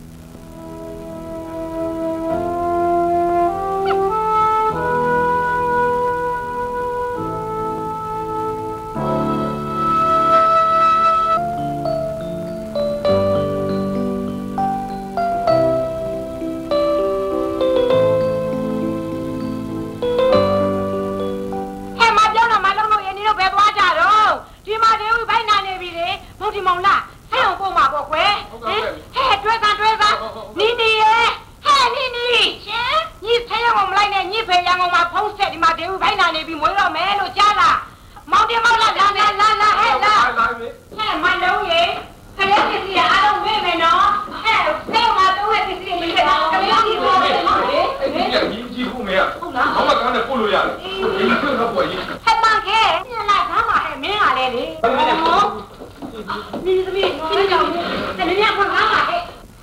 ဒီမောင်လားဟဲ့အောင်ပို့မှာပေါ့ကွယ်ဟဲ့တွဲသားတွဲသားနီနီရဲ့ဟဲ့နီနီရှင်ညီဖဲရအောင်မလိုက်နဲ့ညီဖေရအောင်မှာဖုံးဆက်ဒီမှာဒေဝဘိုင်းနာနေပြီးမွေးတော့မယ်လို့ကြားလားမောင်တင်မောင်လားလာလာလာလာဟဲ့လားဟဲ့မလုံးရေခရက်ပစ္စည်းအားလုံးဝေးမယ်နော်ဟဲ့ဆဲမှာတော့ဝေးပစ္စည်းလေးခဲ့တော့ခရက်ပစ္စည်းကိုလေအဲ့ဒီကြီးကြီးခုမေးရဟုတ်လားဘာမှကောင်းတယ်ပို့လို့ရတယ်ဒီလိုတော့ပေါ်ရင်ဟဲ့မခဲညလာသားမှာဟဲ့မင်းကလည်းလေ你这边，你们讲，在里面混啥嘛？嘿，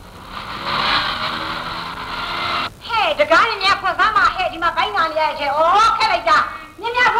嘿，这个里面混啥嘛？嘿，你妈白拿里去？哦，开了家，里面混。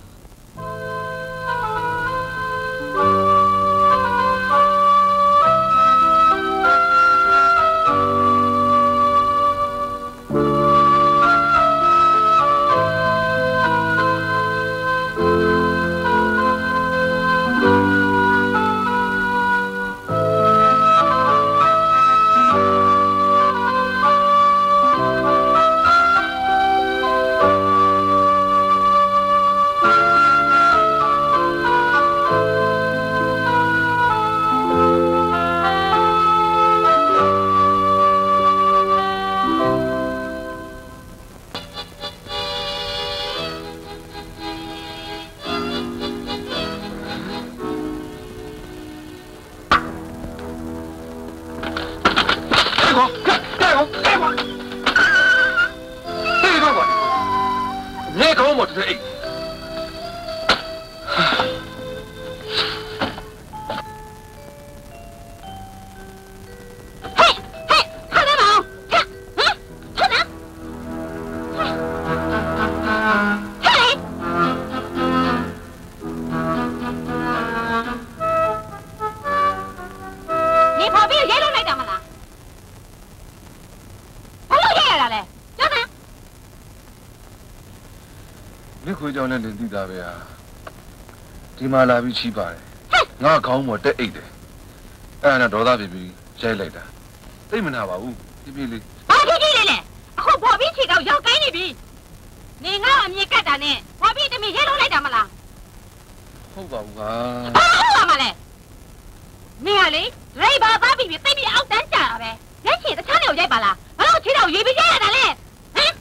ကြောင့်လည်းသိတာပဲဟာဒီမှာလာပြီးချီးပါတယ်ငါခေါင်းပေါ်တက်အိတ်တယ်အဲ့ဒါတော့ဒေါသဖြစ်ပြီးရိုက်လိုက်တာသိမနာပါဘူးပြပြလေးဘာဖြစ်ကြီးလဲလဲအခုပေါ်ပြီးချီတော့ရောက်ကိုင်းနေပြီနေငါအမြင်ကတ်တာနဲ့ပေါ်ပြီးတမီရဲလုံးလိုက်တာမလားဟုတ်ပါဘူးဟာဟုတ်ပါမလဲမင်းကလေရိတ်ပါသားပြီးသိပြီးအောက်တန်းကြတာပဲလက်ချင်တခြားနေကိုရိုက်ပါလားဘာလို့ချီတော့ရေးပြီးရိုက်ရတာလဲဟမ်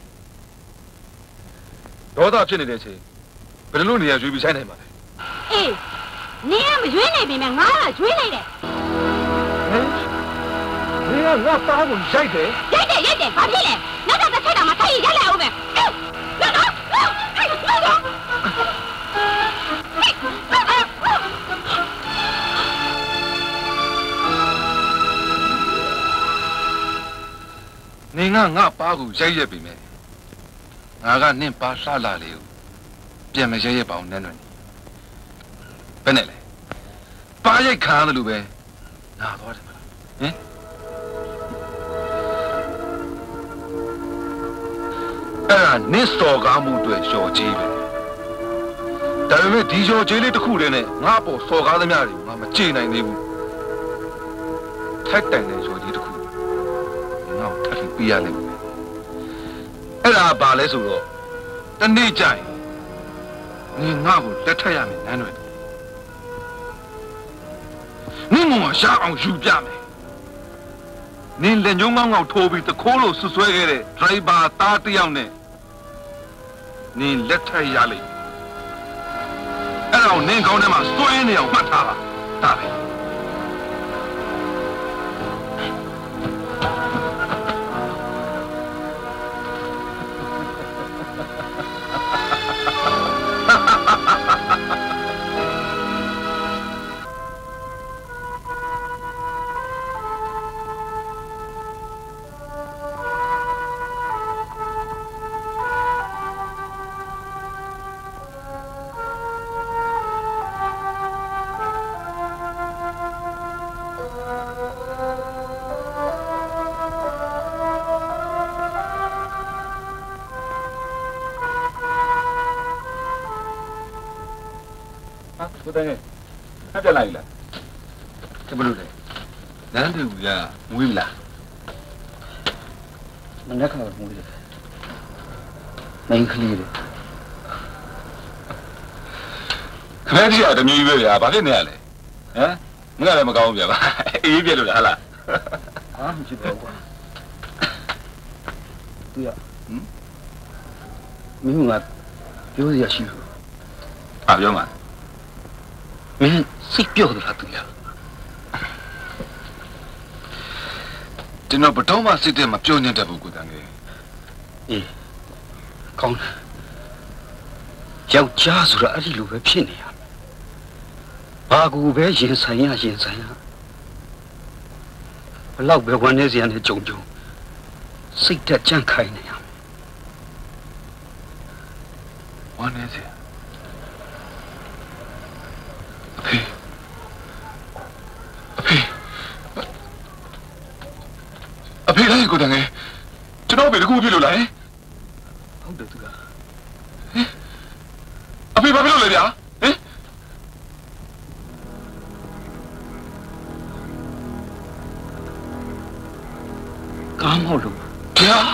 ဒေါသဖြစ်နေတဲ့အချိန်ဘယ်လိုနေရာရွေးပြီးဆိုင်နိုင်မှာလဲအေးနေရမရွေးနိုင်ပြီမဲ့ငါကရွေးလိုက်တယ်ဟမ်နေရငါသားကိုရိုက်တယ်ရိုက်တယ်ရိုက်တယ်ဘာဖြစ်လဲနောက်ကတစ်ချက်တောင်မှထိုင်ရိုက်လိုက်အောင်မယ်လာတော့လာတော့နေငါငါပါကိုရိုက်ရက်ပြီမဲ့ငါကနင့်ပါလှလာလေကိုပြန်မရဲရဲပါအောင်နဲ့နဲ့ဘယ်နဲ့လဲပါဘာရိုက်ခံရတယ်လို့ပဲနာသွားတယ်မလားဟင်အဲ့ဒါနစ်စော်ကားမှုတွေလျှော်ကြီးပဲဒါပေမဲ့ဒီလျှော်ကြီးလေးတစ်ခုတည်းနဲ့ငါ့ပေါ်စော်ကားသမျှတွေငါမကြေနိုင်သေးဘူးထိုက်တိုင်တဲ့လျှော်ကြီးတစ်ခုငါ့ကိုထပ်ပြီးပြရလိမ့်မယ်အဲ့ဒါဘာလဲဆိုတော့တနေ့ကျရင်နင်ငါ့ကိုလက်ထပ်ရမယ်နန်းတွေနင်ကရှားအောင်ယူပြမယ်နင်လက်ညှိုးငေါငေါထိုးပြီးတခိုးလို့ဆွဆွဲခဲ့တဲ့ဒရိုင်ဘာသားတစ်ယောက်နဲ့နင်လက်ထပ်ရလိမ့်မယ်အဲ့ဒါကိုနင်ကောင်းထဲမှာစွဲနေအောင်မှတ်ထားပါဒါပဲကိုတန်းဟဲ့ပြလိုက်လားဘယ်လိုလဲနန်းတူကမွေးလားမနေ့ကမွေးတယ်မင်းကလေးလေခမဲကြီးကတမျိုးကြီးပဲဗျာဘာဖြစ်နေရလဲဟမ်မင်းကလည်းမကောင်းဘူးဗျာအေးပြက်လို့လားဟလားအာမဖြစ်တော့ကွာသူရဟမ်မင်းကပြောစရာရှိဘူးအာပြောမှာမင်းစိတ်ပြောတယ်လားသူရကျွန်တော်ဘတော်မှစိတ်ထဲမှာပြောညံ့တတ်ဘူးကိုတန်းကြီးအေးကောင်းတယ်ယောက်ျားဆိုတာအဲ့ဒီလိုပဲဖြစ်နေရဘာကူပဲရင်ဆိုင်ရရင်ဆိုင်ရဘလောက်ပဲဝမ်းနေစရာနဲ့ကြုံကြုံစိတ်တက်ကြန့်ခိုင်းနေရဝမ်းနေစရာအဖေအဖေအဖေလည်းကိုတန်းကြီးကျွန်တော်ဘယ်တကူပြလို့လဲဟုတ်တယ်သူကအဖေဘာဖြစ်လို့လဲဗျာဟင်ကားမောက်လို့ဗျာ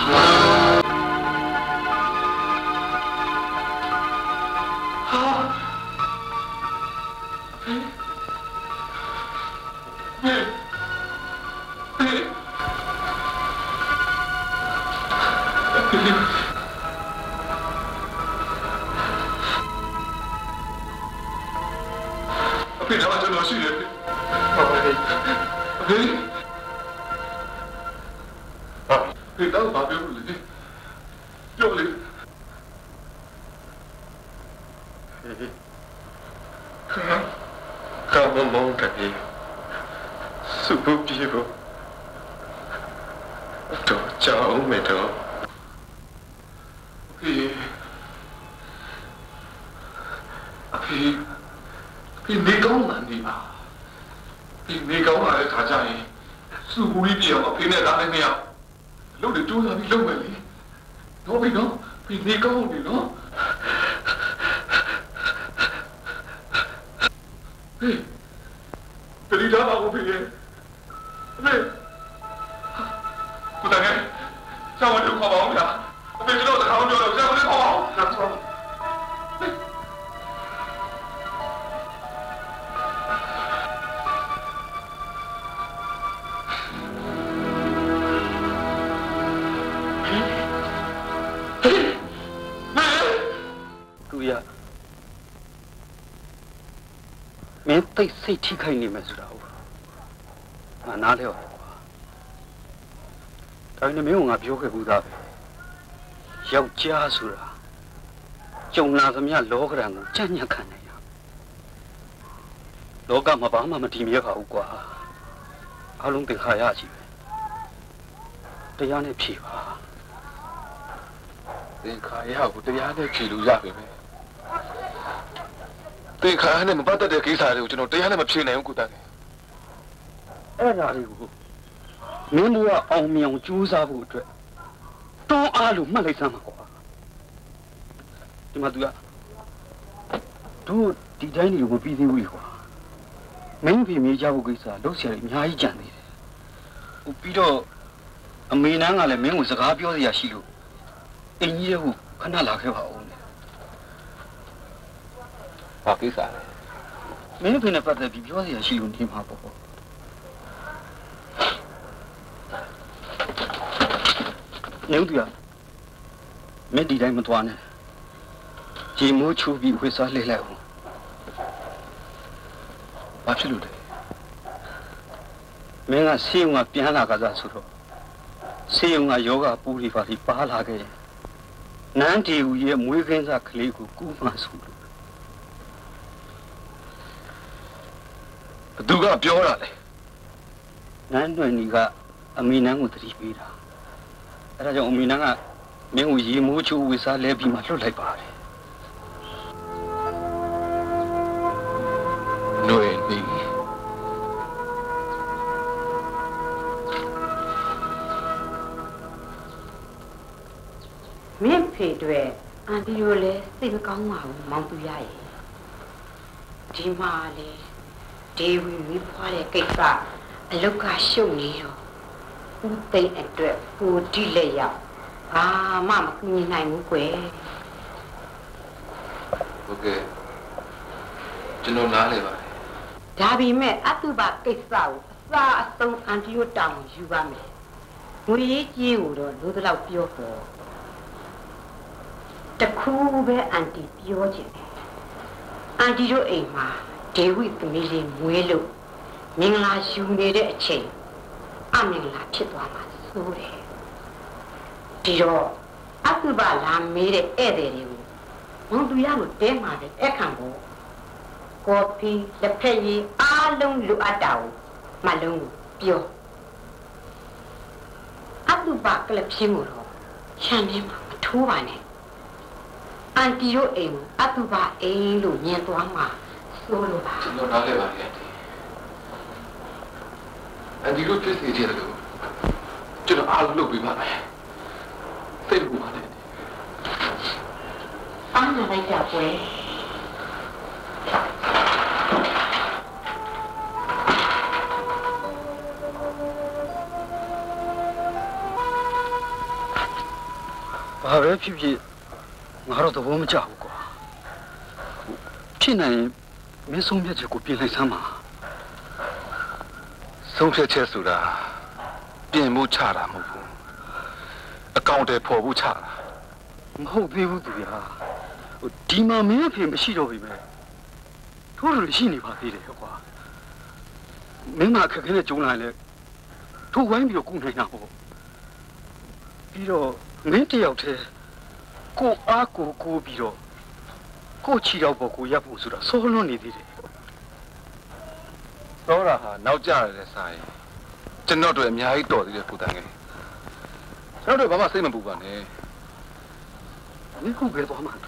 မင်းသိစိတ်ထိခိုက်နေမယ်ဆိုတာဟုတ်ငါနားလဲပါဒါနဲ့မင်းကငါပြောခဲ့ဘူးသားပဲယောက်ျားဆိုတာကြုံလာသမျှလောကရန်ကိုကြံ့ညံ့ခံနေရလောကမှာဘာမှမတည်မြဲပါဘူးကွာအလုံးသင်္ခါရကြီးပဲတရားနဲ့ဖြေပါသင်္ခါရကိုတရားနဲ့ဖြေလို့ရပြီပဲတေခါနဲ့မပတ်သက်တဲ့ကိစ္စတွေကိုကျွန်တော်တရားနဲ့မဖြေနိုင်ဘူးကိုတန်းအဲ့ဒါတွေကိုမင်းတို့ကအောင်မြင်အောင်ကြိုးစားဖို့အတွက်တွန်းအားလို့မှတ်လိုက်စမ်းပါကွာဒီမှာသူကတို့ဒီတိုင်းတွေကိုမပြီးသေးဘူးကွာမင်းဖေမြေးကြဖို့ကိစ္စလုပ်ဆရာကြီးအများကြီးကြံသေးတယ်ဟိုပြီးတော့အမေနန်းကလည်းမင်းကိုစကားပြောစရာရှိလို့အင်းကြီးရဲ့ကိုခဏလာခဲ့ပါဦးဘာကိစ္စလဲမင်းဖေနဲ့ပတ်သက်ပြီးပြောစရာရှိလို့နေမှာပေါ့နေဦးသူကမင်းဒီတိုင်းမသွားနဲ့ဂျီမိုးချူပြီးဝေစားလှည့်လိုက်အောင်ဘာဖြစ်လို့လဲမင်းကဆေးုံကပြန်လာကြစားဆိုတော့ဆေးုံကယောဂပူရီပါစီပါလာခဲ့ရင်နန်းတီဦးရဲ့မွေးခင်းစားကလေးကိုကူးမှဆိုလို့ဘသူကပြောတာလဲနန်းတွင်ကြီးကအမေနန်းကိုသတိပေးတာအဲဒါကြောင့်အမေနန်းကမင်းကိုရေမိုးချိုးဝေစားလဲပြီးမှလွတ်လိုက်ပါတယ်နှွေနေမင်းဖေတွေအန်တီရိုလည်းစိတ်မကောင်းပါဘူးမောင်သူရရဲ့ဒီမှာလေဒေဝီမိဖွားတဲ့ကိစ္စအလုတ်ကရှုပ်နေတော့ဦးသိန်းအတွက်ပူတိလက်ရောက်ဘာမှမကူညီနိုင်ဘူးကွယ်ဟုတ်ကဲ့ကျွန်တော်နားလေပါတယ်ဒါပေမဲ့အတုပကိစ္စကိုအစားအဆုံးအန်တီရိုတောင်းယူပါမယ်ငွေရေးကြီးကိုတော့လူတစ်လောက်ပြောဖို့တခုပဲအန်တီပြောချင်တယ်အန်တီတို့အိမ်မှာဒေဝိသမီးလေးမွေးလို့မင်္ဂလာယူနေတဲ့အချိန်အမင်္ဂလာဖြစ်သွားမှာစိုးတယ်ဒီတော့အတုပလာမေးတဲ့ဧည့်သည်တွေကိုမောင်သူရလို့တဲမှာပဲအခန့်ဖို့ကော်ဖီလက်ဖက်ရည်အားလုံးလိုအပ်တာကိုမလုံးပြောအတုပကလပ်ချင်းကိုတော့ခြံထဲမှာမထိုးပါနဲ့အန်တီတို့အိမ်အတုပအိမ်လို့မြင်သွားမှာစိုးလို့ပါကျွန်တော်နားလေပါတယ်အန်တီတို့ဖြစ်နေကြတယ်လို့ကျွန်တော်အားလုံးလုပ်ပေးပါမယ်သိလို့ပါနဲ့အားနာလိုက်ကြပွဲဘာပဲဖြစ်ဖြစ်ငါတော့သဘောမကျဘူးကွာဖြစ်နိုင်မင်းဆုံးဖြတ်ချက်ကိုပြင်လိုက်စမ်းပါဆုံးဖြတ်ချက်ဆိုတာပြင်မှုချတာမဟုတ်ဘူးအကောင့်တွေပေါ်ဖို့ချတာမဟုတ်သေးဘူးသူရာဟိုဒီမှာမင်းအဖေမရှိတော့ပြီပဲထိုးလို့ရှိနေပါသေးတယ်ကွာမင်းမအခက်ခဲနဲ့ကြုံလာရင်ထိုးဝိုင်းပြီးတော့ကုနိုင်တာပေါ့ပြီးတော့မင်းတယောက်တည်းကိုအားကိုကိုပြီးတော့ကိုချီတော့ပေါ်ကိုရပ်ဖို့ဆိုတာဆောလွန်းနေသေးတယ်သောတာဟာနောက်ကျရတဲ့ဆိုင်ကျွန်တော်တို့အများကြီးတော်သေးတယ်ပူတန်ငယ်ကျွန်တော်တို့ဘာမှစိတ်မပူပါနဲ့မင်းခုပဲသွားမှာ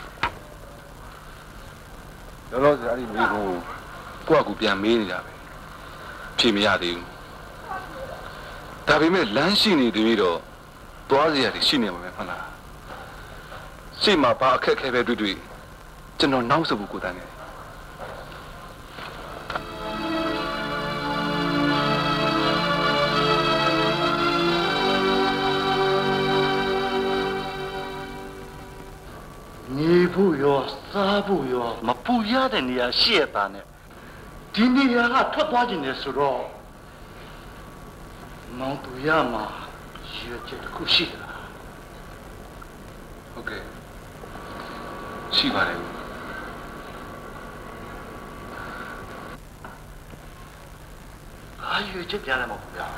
လောလောဆယ်အဲ့ဒီမိကိုကိုယ့်အကူပြန်မေးနေတာပဲဖြေမရသေးဘူးဒါပေမဲ့လမ်းရှိနေသေးပြီးတော့သွားစရာတွေရှိနေမှာပဲဟုတ်လားရှိမှာဘာအခက်ခဲပဲတွေ့တွေ့ကျွန်တော်နောက်စဘူးကိုတန်းနေနေဖို့ရောစားဖို့ရောမပူရတဲ့နေရာရှိရတာနဲ့ဒီနေရာကထွက်သွားခြင်းလေဆိုတော့မောင်သူရမှာရွေးချက်တစ်ခုရှိတာဟုတ်ကဲ့ရှိပါတယ်ဘာရွေးချက်ပြန်လဲမဟုတ်ဗျာ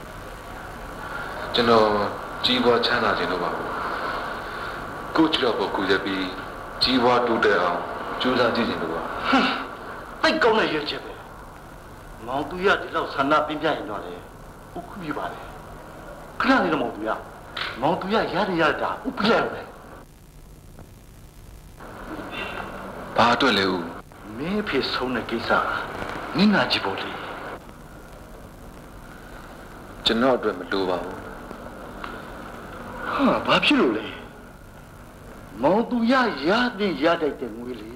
ကျွန်တော်ကြီးပွားချမ်းသာခြင်းလို့ပါကိုချတော့ကိုရပြီးကြီးပွားတိုးတက်အောင်ကြိုးစားကြည့်ခြင်းလို့ပါဟမ်သိကောင်းတဲ့ရွေးချက်ပဲမောင်သူရဒီလောက်ဆန္ဒပြင်းပြရင်တော့လေဥက္ခုပြပါလေခဏနေတော့မောင်သူရမောင်သူရရရရတာဥပ္ပလိုက်ပဲဘာအတွက်လဲဦးမ没别送的给啥，你哪几包哩？ ကျွန်တော်အတွက်မလိုပါဘူးဟာဘာဖြစ်လို့လဲမောင်သူရရတဲ့ရတဲ့တဲ့ငွေလေ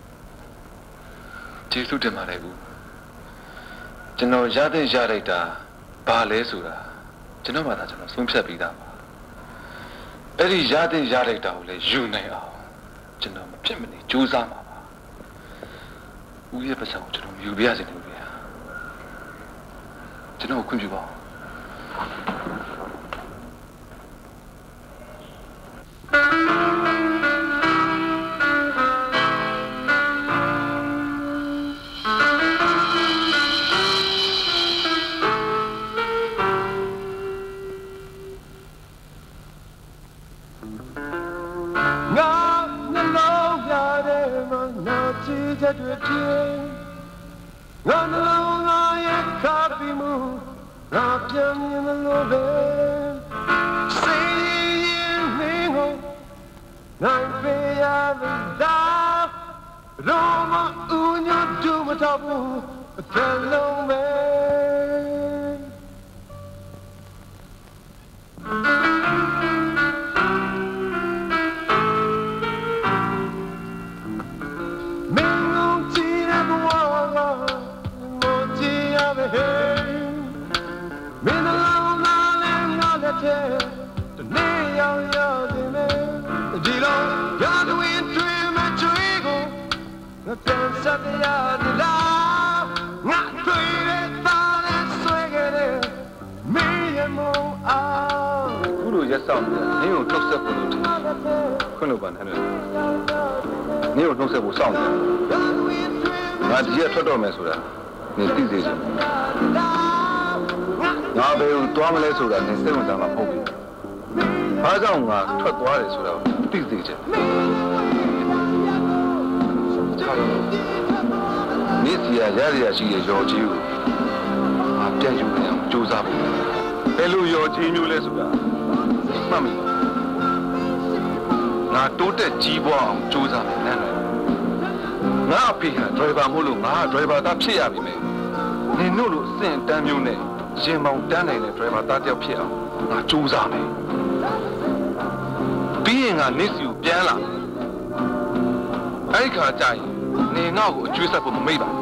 ကျေးဇူးတင်ပါတယ်ဘူးကျွန်တော်ရတဲ့ရလိုက်တာဘာလဲဆိုတာကျွန်တော်မှသာကျွန်တော်ဆုံးဖြတ်ပြီးသားပါအဲ့ဒီရတဲ့ရလိုက်တာကိုလည်းယူနိုင်အောင်ကျွန်တော်မဖြစ်မနေကြိုးစားမှာပါဦးရဲ့ပတ်စံကိုကျွန်တော်ယူပြရစီလို့ဗျာကျွန်တော်ခွင့်ပြုပါဦး driver တာဖြစ်ရပြီမယ်နင်တို့လိုအဆင့်တန်းမျိုးနဲ့ရင်မောင်တန်းနိုင်တဲ့ driver တာတယောက်ဖြစ်အောင်ငါစူးစမ်းမယ်ပြီးရင်ငါနေစီကိုပြန်လာအဲ့ခါကျရင်နင်ငါ့ကိုအကျွေးဆက်ဖို့မမိတ်ပါ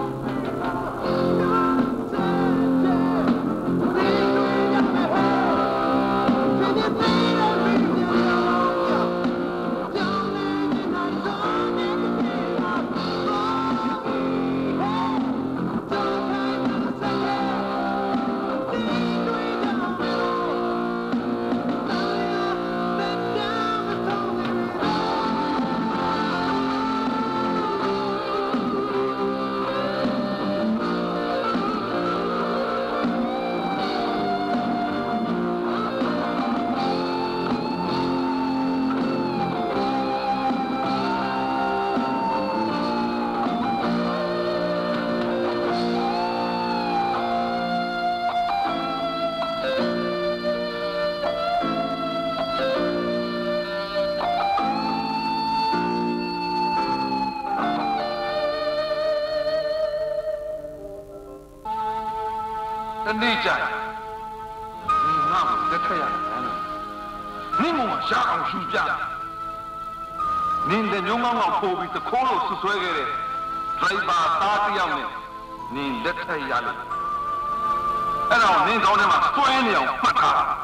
နေကြတယ်ဒီငါ့ကိုလက်ထက်ရတယ်နင်းမရှားအောင်ရှူပြနင်းတဲ့ညုံငေါငေါပို့ပြီးတခိုးလို့ဆွဆွဲခဲ့တဲ့ driver သားတယောက်နဲ့နင်းလက်ထက်ရလို့အဲ့တော့နင်းကောင်းထဲမှာစွဲနေအောင်မှတ်ထားတာ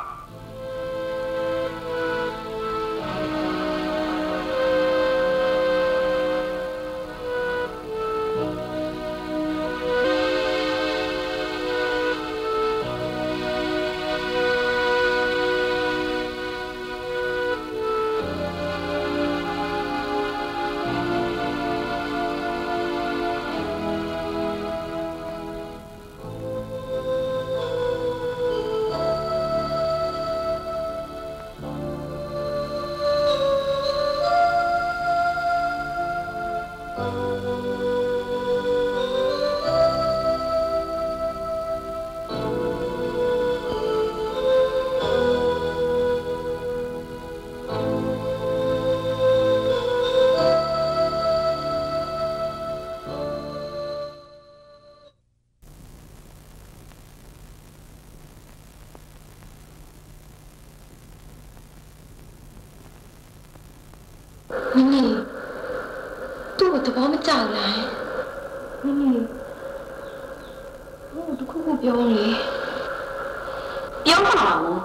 နင်နီသူ့ကိုသဘောမကျဘူးလားနင်နီဟိုတခုခုပြောလေပြောမှာမဟုတ်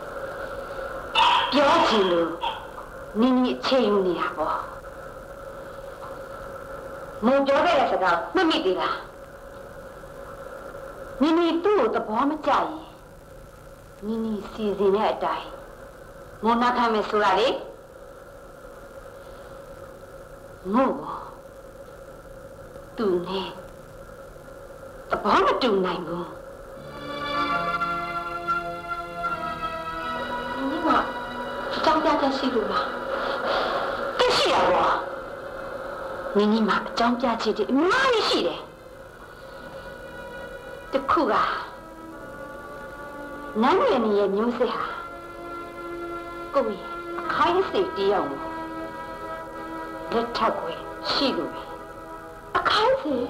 ပြောချင်လို့နင်နီအချိန်ယူနေတာပေါ့မပြောခဲ့တဲ့စကားမမိသေးလားနင်နီသူ့ကိုသဘောမကျရင်နင်နီစီစဉ်တဲ့အတိုင်းမနာခံမယ်ဆိုတာလေမို့သူနဲ့သဘောမတူနိုင်ဘူးနင်ကအကြောင်းပြချက်ရှိလို့လားသိရှိရပါနင်ကြီးမှာအကြောင်းပြချက်တွေအများကြီးရှိတယ်တခုကနန်းရည်ရဲ့မျိုးစစ်ဟာကိုယ့်ရဲ့အခိုင်အစေတယောက်ကိုလက်ထပ်ခွင့်ရှိလို့ပဲအခိုင်အစေ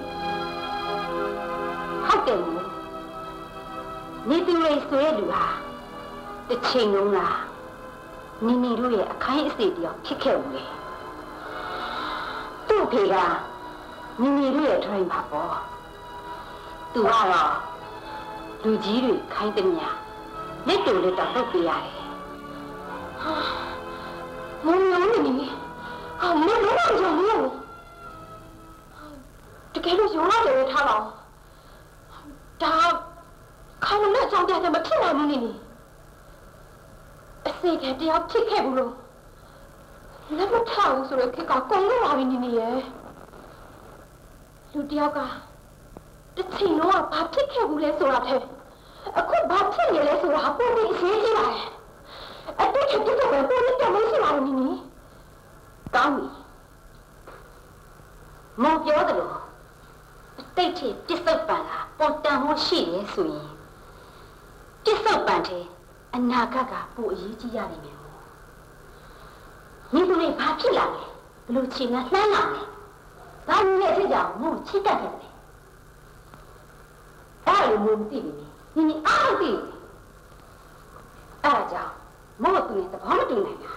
ဟုတ်တယ်မို့နေသူလေးဆိုရလူဟာတစ်ချိန်လုံးလားနီနီတို့ရဲ့အခိုင်အစေတယောက်ဖြစ်ခဲ့ဦးလေသူ့ဖေကနီနီတို့ရဲ့ထွင်ပါပေါ့သူကတော့လူကြီးတွေခိုင်းတဲ့မြာလက်တူလက်တော့လုပ်ပေးရတယ်ဟာမုံလုံးနေနေဟာမုံလုံးရောင်ရောတကယ်လို့ရောင်းရတယ်ထားတော့ဒါခေါင်းနဲ့ကြောင်တဲ့မဖြစ်နိုင်ဘူးနေနေအစိတ်ကတယောက်ဖြစ်ခဲ့ဘူးလို့လက်မထားဘူးဆိုတော့ခေတ်ကကုန်လို့ပါပြီနေနေရဲ့လူတယောက်ကတစ်ချိန်လုံးကဘာဖြစ်ခဲ့ဘူးလဲဆိုတာတဲ့အခုဘာဖြစ်နေလဲဆိုတာပုံပြီးအရေးကြီးပါတယ်အတူတူတူပဲပုံပြီးတော့မရှိပါဘူးနီနီကောင်းပြီမောင်ပြောတယ်လို့အတိတ်ချစ်ပြစ်စုံပံကပေါ်တန်မှုရှိတယ်ဆိုရင်ပြစ်စုံပံတဲ့အနာဂတ်ကပိုအရေးကြီးရနေမယ်မိသူလေးဘာဖြစ်လာလဲဘလို့ချိန်ကလှမ်းလာလဲဘာလို့လဲဖြစ်ကြအောင်မို့ချစ်တတ်တယ်လေအဲ့လိုမျိုးမသိဘူးနီနီအားမသိဘူးအဲ့ဒါကြောင့်မို့သူနဲ့သဘောမတူနိုင်တာ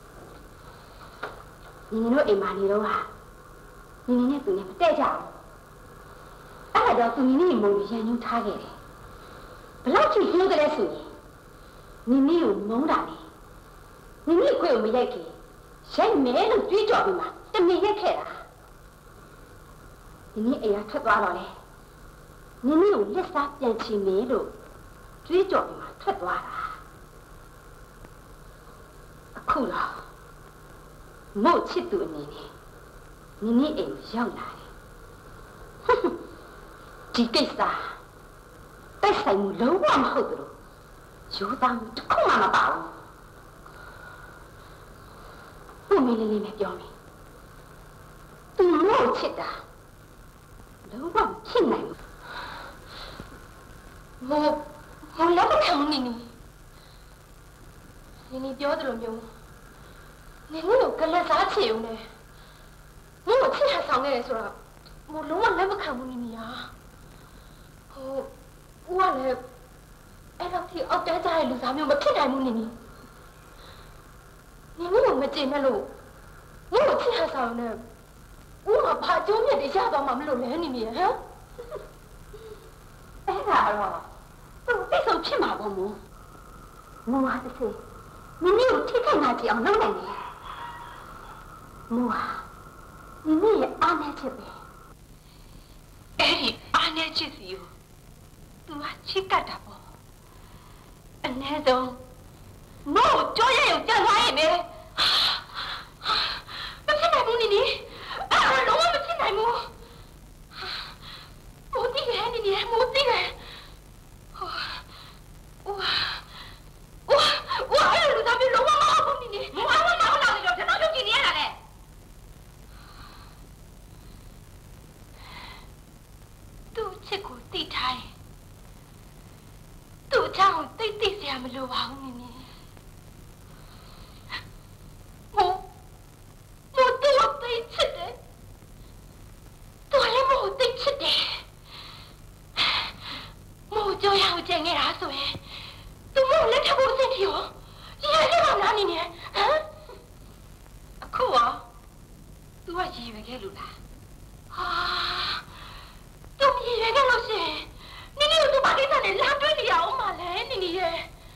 နီနီတို့အိမ်မှာနေတော့ဟာနီနီနဲ့သူနဲ့မတည့်ကြဘူးအဲ့ဒါကြောင့်သူနီနီမုံရန်ညှိုးထားခဲ့တယ်ဘလောက်ချစ်ပြောကြလဲဆိုရင်နီနီကိုမုန်းတာလေနီနီခွေကိုမရိုက်ခင်ရိုက်မယ်လို့ကြွေးကြော်ပြီးမှတမင်ရက်ခဲ့တာနီနီအိမ်ကထွက်သွားတော့လေနီနီကိုလက်စားပြန်ချင်မယ်လို့ကြွေးကြော်ပြီးမှထွက်သွားတာအခုတော့မို့ချစ်သူအနေနဲ့နီနီအိမ်ကိုရောက်လာတယ်ဒီကိစ္စတိုက်ဆိုင်မှုလုံးဝမဟုတ်ဘူးရိုးသားမှုတစ်ခုမှမပါဘူးဘုမင်းလေးလေးနဲ့ပြောမယ်သူမို့ချစ်တာလုံးဝမဖြစ်နိုင်ဘူးမို့မို့လည်းမခံဘူးနီနီနီနီပြောတယ်လို့မျိုးနီနီကိုကလက်စားချေုံနဲ့မို့ချစ်တာဆောင်ခဲ့တယ်ဆိုတော့မို့လုံးဝလက်မခံဘူးနီနီဟာဟိုဦးကလည်းအဲ့တော့ဒီအောက်တန်းကြတဲ့လူသားမျိုးမဖြစ်နိုင်ဘူးနီနီနီနီကိုမကြင်နဲ့လို့ငါ့ကိုချစ်ဟာဆောင်နဲ့ဦးကဘာကျုံးမြတ်တွေရသွားမှမလို့လဲနီနီဟမ်အဲ့ဒါတော့သူ့တိတ်ဆုံးဖြစ်မှာပေါ့မို့မိုးဟာတစ်စိနီနီကိုထိခိုက်နာကြည့်အောင်လုပ်နိုင်တယ်မိုးဟာနီနီရဲ့အားနဲ့ချစ်ပဲအဲ့ဒီအားနဲ့ချစ်စီကိုသူကချစ်တတ်တာပေါ့အနည်းဆုံးမို့ကြောရရုံကြံသွားရင်ပဲမဖြစ်နိုင်ဘူးနီနီအဲ့ဒါလုံးဝမဖြစ်နိုင်ဘူးမို့တိတယ်နီနီမို့တိတယ်ဟိုဝါဝါဝါအဲ့လိုသားမျိုးလုံးဝမဟုတ်ဘူးနီနီမို့အားမနာဘူးလားကျွန်တော်တို့ကြည့်နေရတာလေသူ့ချစ်ကိုတိထားတယ်သူ့အချောင်းတိတ်တိတ်စရာမလိုပါဘူးနီနီမို့မို့သူ့ကိုတိတ်ချစ်တယ်သူလည်းမို့တိတ်ချစ်တယ်မို့ကြောက်ရအောင်ကြံခဲ့တာဆိုရင်သူမို့လက်ထပ်ဖို့အဆင်ပြေရောရဲရဲပါလားနီနီဟမ်အခုရောသူကရည်ရွယ်ခဲ့လို့လားဟာသူရည်ရွယ်ခဲ့လို့ရှင်နီနီကိုသူဘာကိစ္စနဲ့လာတွေ့နေရအောင်မလဲနီနီရဲ့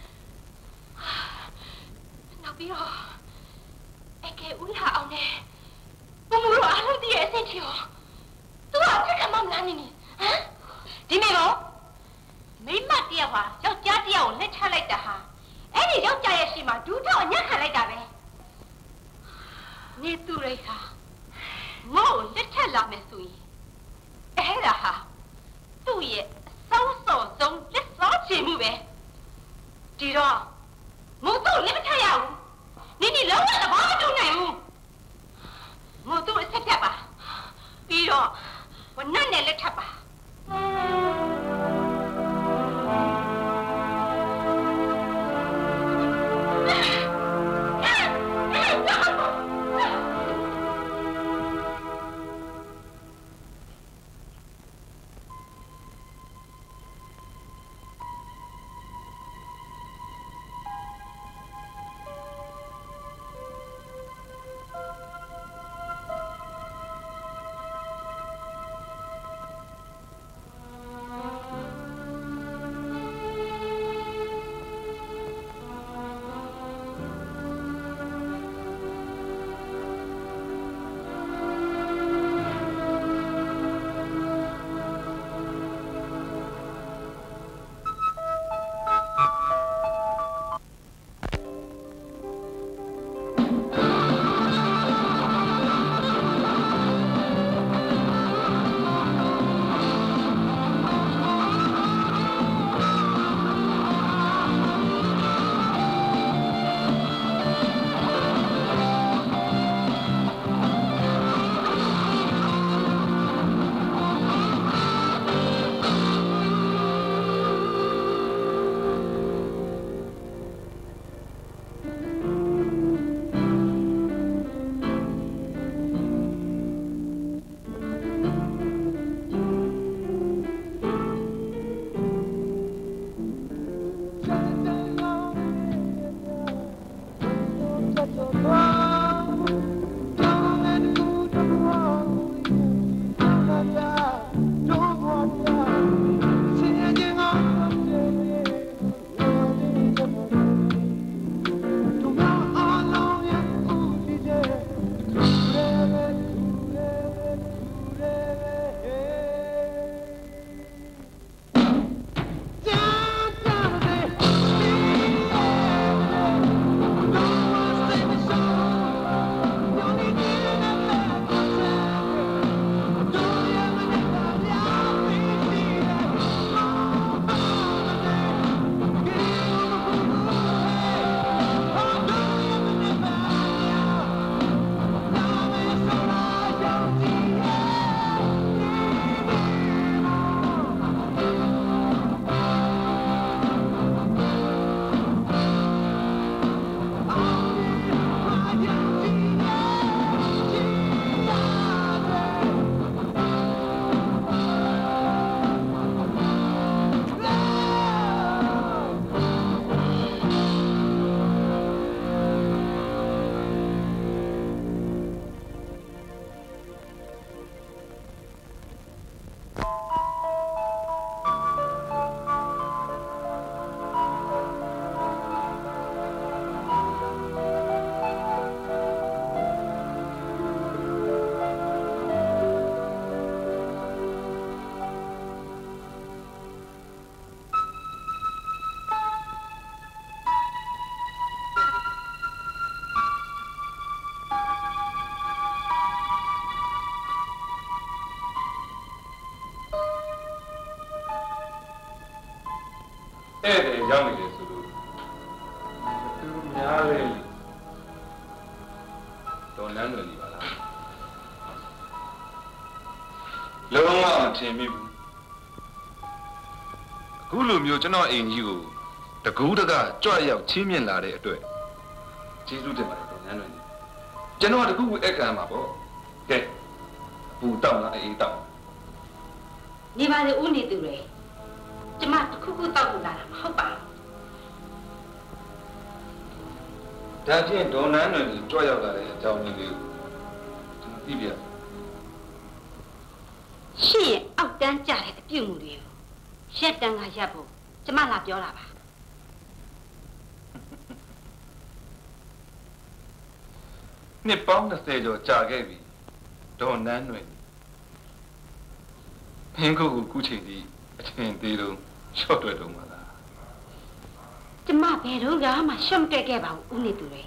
နောက်ပြီးတော့အကဲဦးလာအောင်နဲ့ဘုံတို့အားလုံးတည်းရဲ့အဆင့်ချေရောသူကချက်ကမှမလားနီနီဟမ်ဒီမေကောမိမတယောက်ဟာယောက်ျားတယောက်ကိုလက်ချလိုက်တာဟာအဲ့ဒီယောက်ျားရဲ့ရှေ့မှာဒူးထောက်အညံ့ခံလိုက်တာပဲနေသူရိတ်ဟာငါ့ကိုလက်ထက်လာမယ်ဆိုရင်အဲ့ဒါဟာသူ့ရဲ့အဆုံးစော်ဆုံးလက်စောချေမှုပဲဒီတော့မို့သူ့လက်မထက်ရဘူးနီနီလုံးဝသဘောမတူနိုင်ဘူးမို့သူ့အဆက်ဖြတ်ပါပြီးတော့ဝနတ်နဲ့လက်ထပ်ပါအဲ့ဒါရောက်နေတယ်ဆိုလို့သူများလေတော်လန်းတယ်ဒီပါလားလုံးဝမထင်မိဘူးအခုလိုမျိုးကျွန်တော်အိမ်ကြီးကိုတကူးတကကြွရောက်ချင်းမြင့်လာတဲ့အတွက်ကျေးဇူးတင်ပါတယ်တော်လန်းတယ်ကျွန်တော်ကတကူးကိုအခမ်းမှာပေါ့ကဲပူတောက်လားအေးတောက်နေပါလေဦးနေသူတွေကျမတခုခုတောက်လို့လာတာမဟုတ်ပါဘူးဒါဖြင့်ဒေါ်နန်းတွေကြွရောက်လာတဲ့အကြောင်းလေးကိုကျွန်တော်သိပြရှင့်အောက်တန်းကြတဲ့အပြုတ်မှုတွေကိုရက်တန်းကရပ်ဖို့ကျမလာပြောတာပါနှစ်ပေါင်း၂၀ကျော်ကြာခဲ့ပြီဒေါ်နန်းတွင်ဖင်းခုခုချိန်ဒီအချိန်သေးတော့ရှော့တွေ့တော့မှာလားကျမဘယ်တော့မှရှော့တွေ့ခဲ့ပါဘူးဦးနေသူတွေ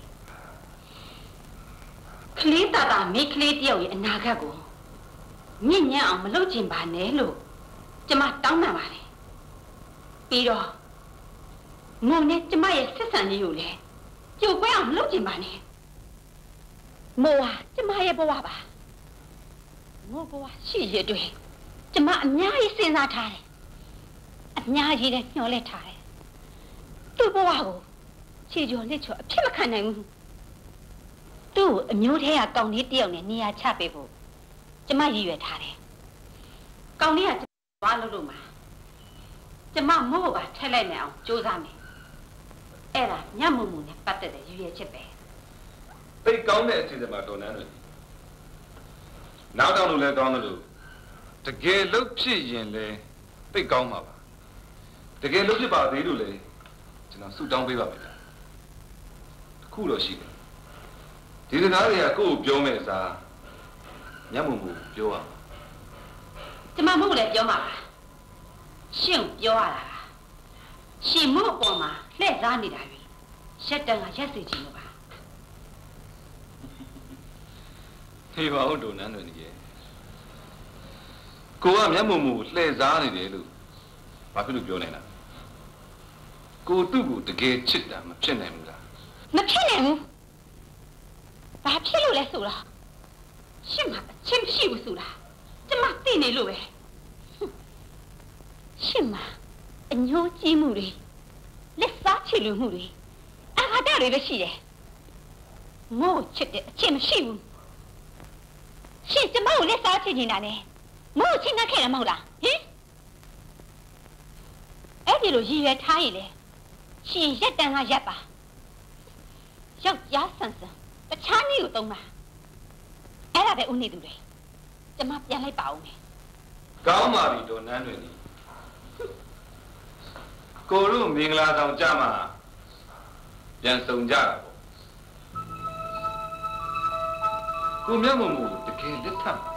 ကလေးတာတာမိကလေးတယောက်ရဲ့အနာဂတ်ကိုမြင့်ညံ့အောင်မလုပ်ချင်ပါနဲ့လို့ကျမတောင်းပန်ပါတယ်ပြီးတော့ငုံနဲ့ကျမရဲ့ဆက်ဆံရေးကိုလည်းကြိုကွဲအောင်မလုပ်ချင်ပါနဲ့မိုးဟာကျမရဲ့ဘဝပါမိုးဘဝရှိရတဲ့ကျမအများကြီးစဉ်းစားထားတယ်အများကြီးလည်းညှော်လဲထားတယ်သူ့ဘဝကိုခြေကျော်လက်ချော်အဖြစ်မခံနိုင်ဘူးသူ့အမျိုးထဲကကောင်းလေးတယောက်နဲ့နေရာချပေးဖို့ကျမရည်ရွယ်ထားတယ်ကောင်းလေးကဘာလို့လို့မှာကျမမို့ပါထက်လိုက်နေအောင်ကြိုးစားမယ်အဲ့ဒါညမှုမှုနဲ့ပတ်သက်တဲ့ရည်ရွယ်ချက်ပဲသိကောင်းတဲ့အစီအစဉ်မှာဒေါ်နန်းတွေနောက်တောင်လို့လည်းကောင်းတယ်လို့တကယ်လို့ဖြစ်ရင်လည်းသိကောင်းမှာပါတကယ်လို့ဖြစ်ပါသေးလို့လည်းကျွန်တော်ဆုတောင်းပေးပါမယ်တခုတော့ရှိတယ်ဒီစကားတွေကကိုယ့်ကိုပြောမယ်စားညမှုမှုပြောရမှာကျမမို့လည်းပြောမှာပါရှင့်ပြောရတာရှင်မို့အပေါ်မှာလှည့်စားနေတာပြီရက်တန်းကရက်စီချင်လို့ပါဖေးပါဦးဒေါ်နန်းတွေကြီးကိုကမျက်မှောက်မှုလှည့်စားနေတယ်လို့ဘာဖြစ်လို့ပြောနေတာကိုသူ့ကိုတကယ်ချစ်တာမဖြစ်နိုင်ဘူးလားမဖြစ်နိုင်ဘူးဘာဖြစ်လို့လဲဆိုတာရှင့်မအချင်းမရှိဘူးဆိုတာကျမသိနေလို့ပဲရှင့်မအညှိုးကြီးမှုတွေလက်စားချစ်လူမှုတွေအာဃာတတွေပဲရှိတယ်မို့ချစ်တဲ့အချင်းမရှိဘူးရှင့်ကျမကိုလက်စားချစ်နေတာနဲ့မို့ချင်းနှက်ခဲ့တယ်မဟုတ်လားဟင်အဲ့ဒီလိုရည်ရွယ်ထားရင်လေရှင်ရက်တန်းကရက်ပါယောက်ျားဆန်ဆန်တခြားနည်းကိုသုံးပါအဲ့ဒါပဲဦးနေသူတွေကျမပြန်လိုက်ပါဦးမယ်ကောင်းပါပြီဒေါ်နန်းတွေကိုတို့မင်္ဂလာဆောင်ကြမှာပြန်ဆောင်ကြတာပေါ့ကိုမျက်မှောက်မှုတကယ်လက်ထပ်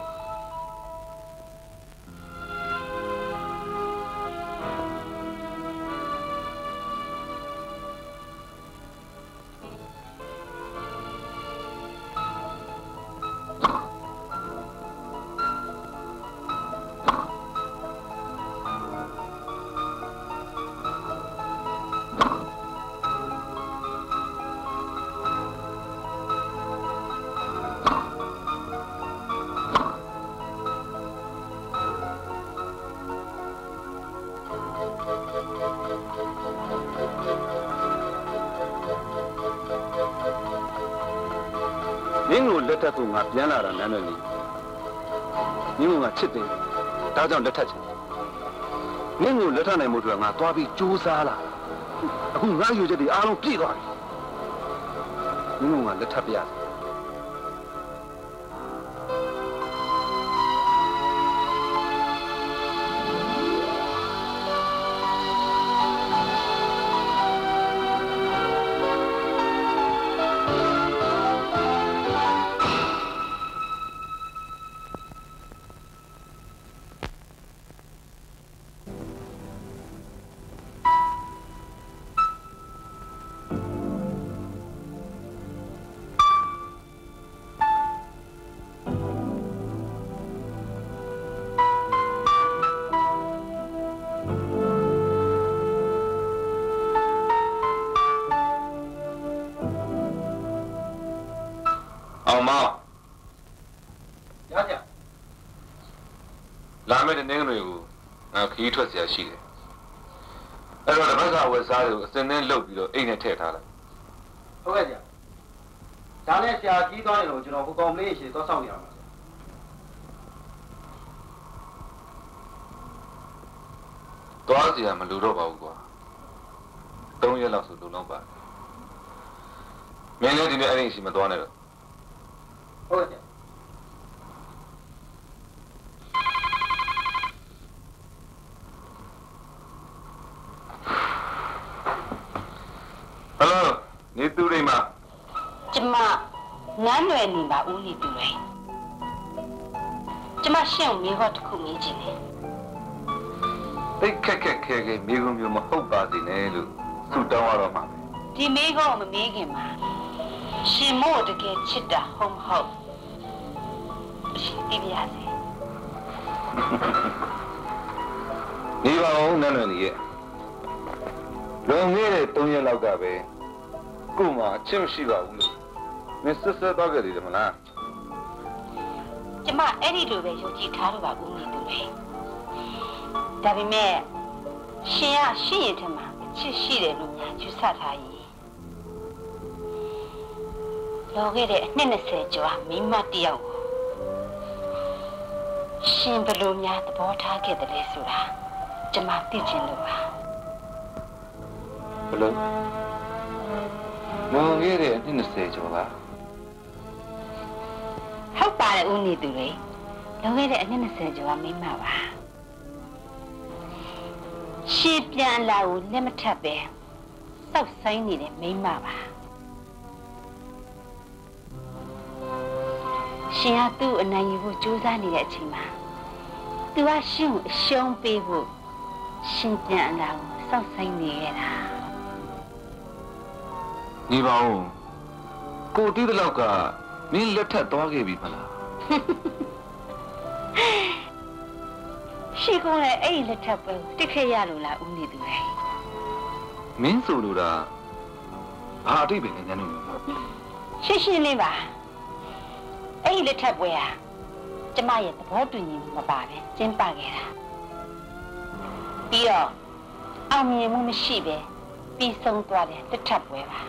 မင်းကိုလက်ထပ်ဖို့ငါပြန်လာတာနန်းနယ်ကြီးမင်းကငါချစ်တယ်ဒါကြောင့်လက်ထပ်ချင်မင်းကိုလက်ထပ်နိုင်မှုအတွက်ငါသွားပြီးကြိုးစားလာအခုငါယူချက်တွေအားလုံးပြည့်သွားပြီမင်းကငါလက်ထပ်ပြရအောင်မောင်ရကြလာမယ့်တဲ့နေ့တွေကိုငါခီးထွက်เสียရှိတယ်အဲ့တော့တစ်ပတ်ကဝယ်စားတွေကိုအစင်းနဲ့လှုပ်ပြီးတော့အိမ်နဲ့ထည့်ထားလိုက်ဟုတ်ကဲ့ကြာဒါနဲ့ဆရာကြီးသွားရင်တော့ကျွန်တော်ဟိုကောင်လေးရှည်သွားဆောင်ရမှာသွားเสียမလို့တော့ပါဘူးကွာသုံးရက်လောက်ဆိုလုံလောက်ပါမင်းလည်းဒီနေ့အဲ့ဒီရှိမသွားနဲ့တော့ဟုတ်ကဲ့你都来嘛？ 怎么？俺来你把屋里都来。怎么想没好苦没劲呢？ 哎，开开开开，没个没么好把子呢路，苏当我了嘛？ 你没个我们没个嘛？是么这个吃的好不好？对不呀？ 你把我นั่นเลยนี่လွန်ခဲ့တဲ့သုံးရက်လောက်ကပဲကို့မှာအချက်မရှိပါဘူးလို့မင်းဆက်ဆက်တော့ကြတယ်မလားကျမအဲ့ဒီလိုပဲယုံကြည်ထားလို့ပါဦးနေသူလေဒါပေမဲ့ရှင်ကရှိရင်ထင်မှာအချစ်ရှိတယ်လို့ညာယူဆထားရင်လောခဲ့တဲ့အနှစ်၂၀ကျော်မိမတယောက်ကိုရှင်ဘယ်လိုများသဘောထားခဲ့တယ်လဲဆိုတာကျမသိချင်လို့ပါဘယ်လိုလောခဲ့တဲ့အနှစ်၂၀ကျော်ကဟုတ်ပါတယ်ဦးနေသူလေလောခဲ့တဲ့အနှစ်၂၀ကျော်ကမိမပါရှင်ပြန်လာကိုလက်မထပ်ပဲစောက်ဆိုင်နေတဲ့မိမပါရှင်ကသူ့အနိုင်ယူဖို့ကြိုးစားနေတဲ့အချိန်မှာသူကရှင်ကိုအရှုံးပေးဖို့ရှင်ပြန်လာကိုစောက်ဆိုင်နေရတာနေပါဦးကိုတီးတဲ့လောက်ကမင်းလက်ထပ်သွားခဲ့ပြီမလားရှိကုန်လေအဲ့ဒီလက်ထပ်ပဲတစ်ခက်ရလို့လားဦးနေသူလေမင်းဆိုလိုတာဘာအတိတ်ပဲညနေမျိုးရှင်းရှင်းလေးပါအဲ့ဒီလက်ထပ်ပွဲဟာကျမရဲ့သဘောတူညီမှုမပါပဲကျင်းပခဲ့တာပြီးတော့အောင်မြင်မှုမရှိပဲပြီးဆုံးသွားတဲ့လက်ထပ်ပွဲပါ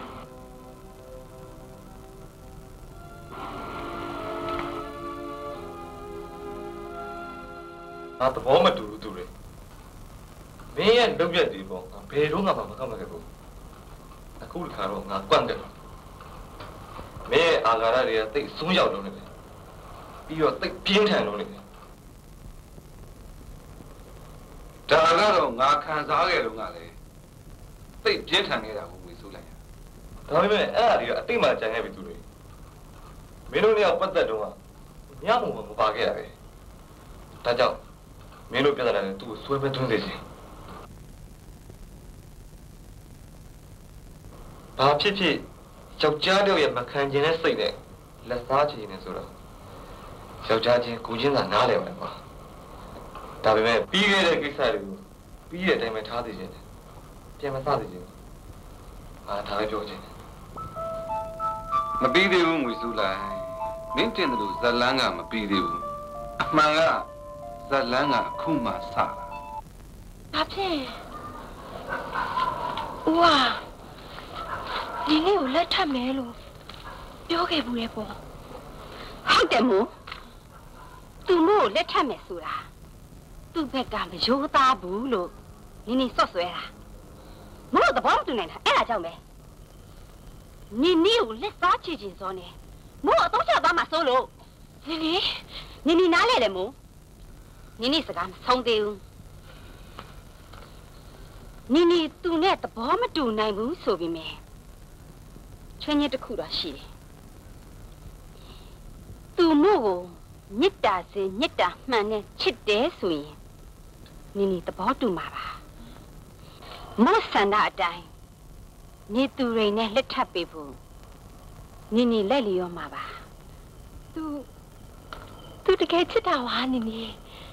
ငါသဘောမတူဘူးသူတွေမင်းရဲ့လုပ်ရက်တွေပေါ့ငါဘယ်တော့မှမကောက်မခဲ့ဘူးအခုတခါတော့ငါကွန့်တယ်မင်းရဲ့အာဃာရတွေကတိတ်ဆုံးရောက်လို့နေတယ်ပြီးတော့တိတ်ပြင်းထန်လို့နေတယ်ဒါကတော့ငါခံစားခဲ့တော့ငါလေတိတ်ပြင်းထန်နေတာကိုဝေဆိုးလိုက်ရဒါပေမဲ့အဲ့အရာတွေကအတိတ်မှကြံခဲ့ပြီသူတွေမင်းတို့เนี่ยပတ်သက်တော့ညမုံမပါခဲ့ရပဲဒါကြောင့်မင်းတို့ပြဿနာနဲ့သူ့ကိုဆွဲပဲသွင်းစေချင်ဘာဖြစ်ဖြစ်ယောက်ျားတို့ရဲ့မခံကျင်တဲ့စိတ်နဲ့လက်စားချင်နေဆိုတော့ယောက်ျားချင်းကိုချင်းသာနားလည်ပါလေကွာဒါပေမဲ့ပြီးခဲ့တဲ့ကိစ္စတွေကိုပြီးတဲ့အတိုင်းပဲထားသိချင်တယ်ပြန်မစသိချင်ဘူးအာဒါပဲပြောချင်တယ်မပြီးသေးဘူးငွေစုလိုက်မင်းတင်တယ်လို့ဇလန်းကမပြီးသေးဘူးအမှန်ကဇလန်းကအခုမှစတာဘာဖြစ်ဦးဟာဒီနေ့ကိုလက်ထပ်မယ်လို့ပြောခဲ့ဘူးလေပေါ့ဟုတ်တယ်မို့သူမို့လက်ထပ်မယ်ဆိုတာသူ့ဘက်ကမရိုးသားဘူးလို့နင်းနေစော့ဆွဲတာမို့သဘောမတူနိုင်တာအဲ့ဒါကြောင့်ပဲနင်းနေကိုလက်စားချချင်စောနေမို့အတော့ချသွားမှစိုးလို့နင်းနေနင်းနေနားလေတယ်မို့နင်းနေစကားမဆုံးသေးဘူးနင်းနေသူနဲ့သဘောမတူနိုင်ဘူးဆိုပေမဲ့ချွင်းရတစ်ခုတော့ရှိတယ်သူမို့ကိုမြစ်တာစင်မြစ်တာမှန်နဲ့ချစ်တယ်ဆိုရင်နင်းနေသဘောတူမှာပါမို့ဆန္ဒအတိုင်းနေသူရိန်နဲ့လက်ထပ်ပေးဖို့နင်းနေလက်လျောမှာပါသူသူတကယ်ချစ်တာဝါနင်းနေ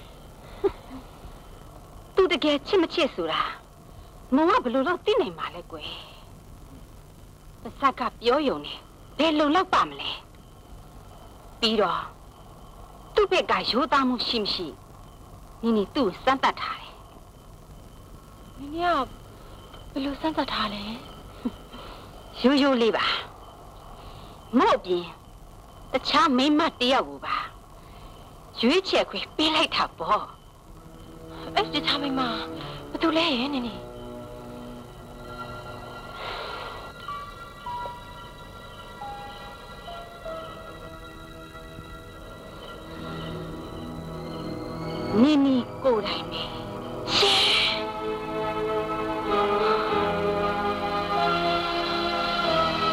သူတကယ်ချစ်မချစ်ဆိုတာမုံကဘယ်လိုလုပ်သိနိုင်မှာလဲကွယ်ပါစကပြောယုံနေဘယ်လိုလုပ်ပါမလဲပြီးတော့သူ့ဘက်ကရိုးသားမှုရှိမရှိနင်းနေသူ့ကိုစမ်းသပ်ထားတယ်နင်းနေကဘယ်လိုစမ်းသပ်ထားလဲရိုးရိုးလေးပါမို့ပြင်တခြားမိန်းမတယောက်ကိုပါရွေးချယ်ခွင့်ပေးလိုက်တာပေါ့အဲ့တခြားမိန်းမဘာတူလဲရဲ့နင်းနေနင်းနီကိုယ်တိုင်ပဲန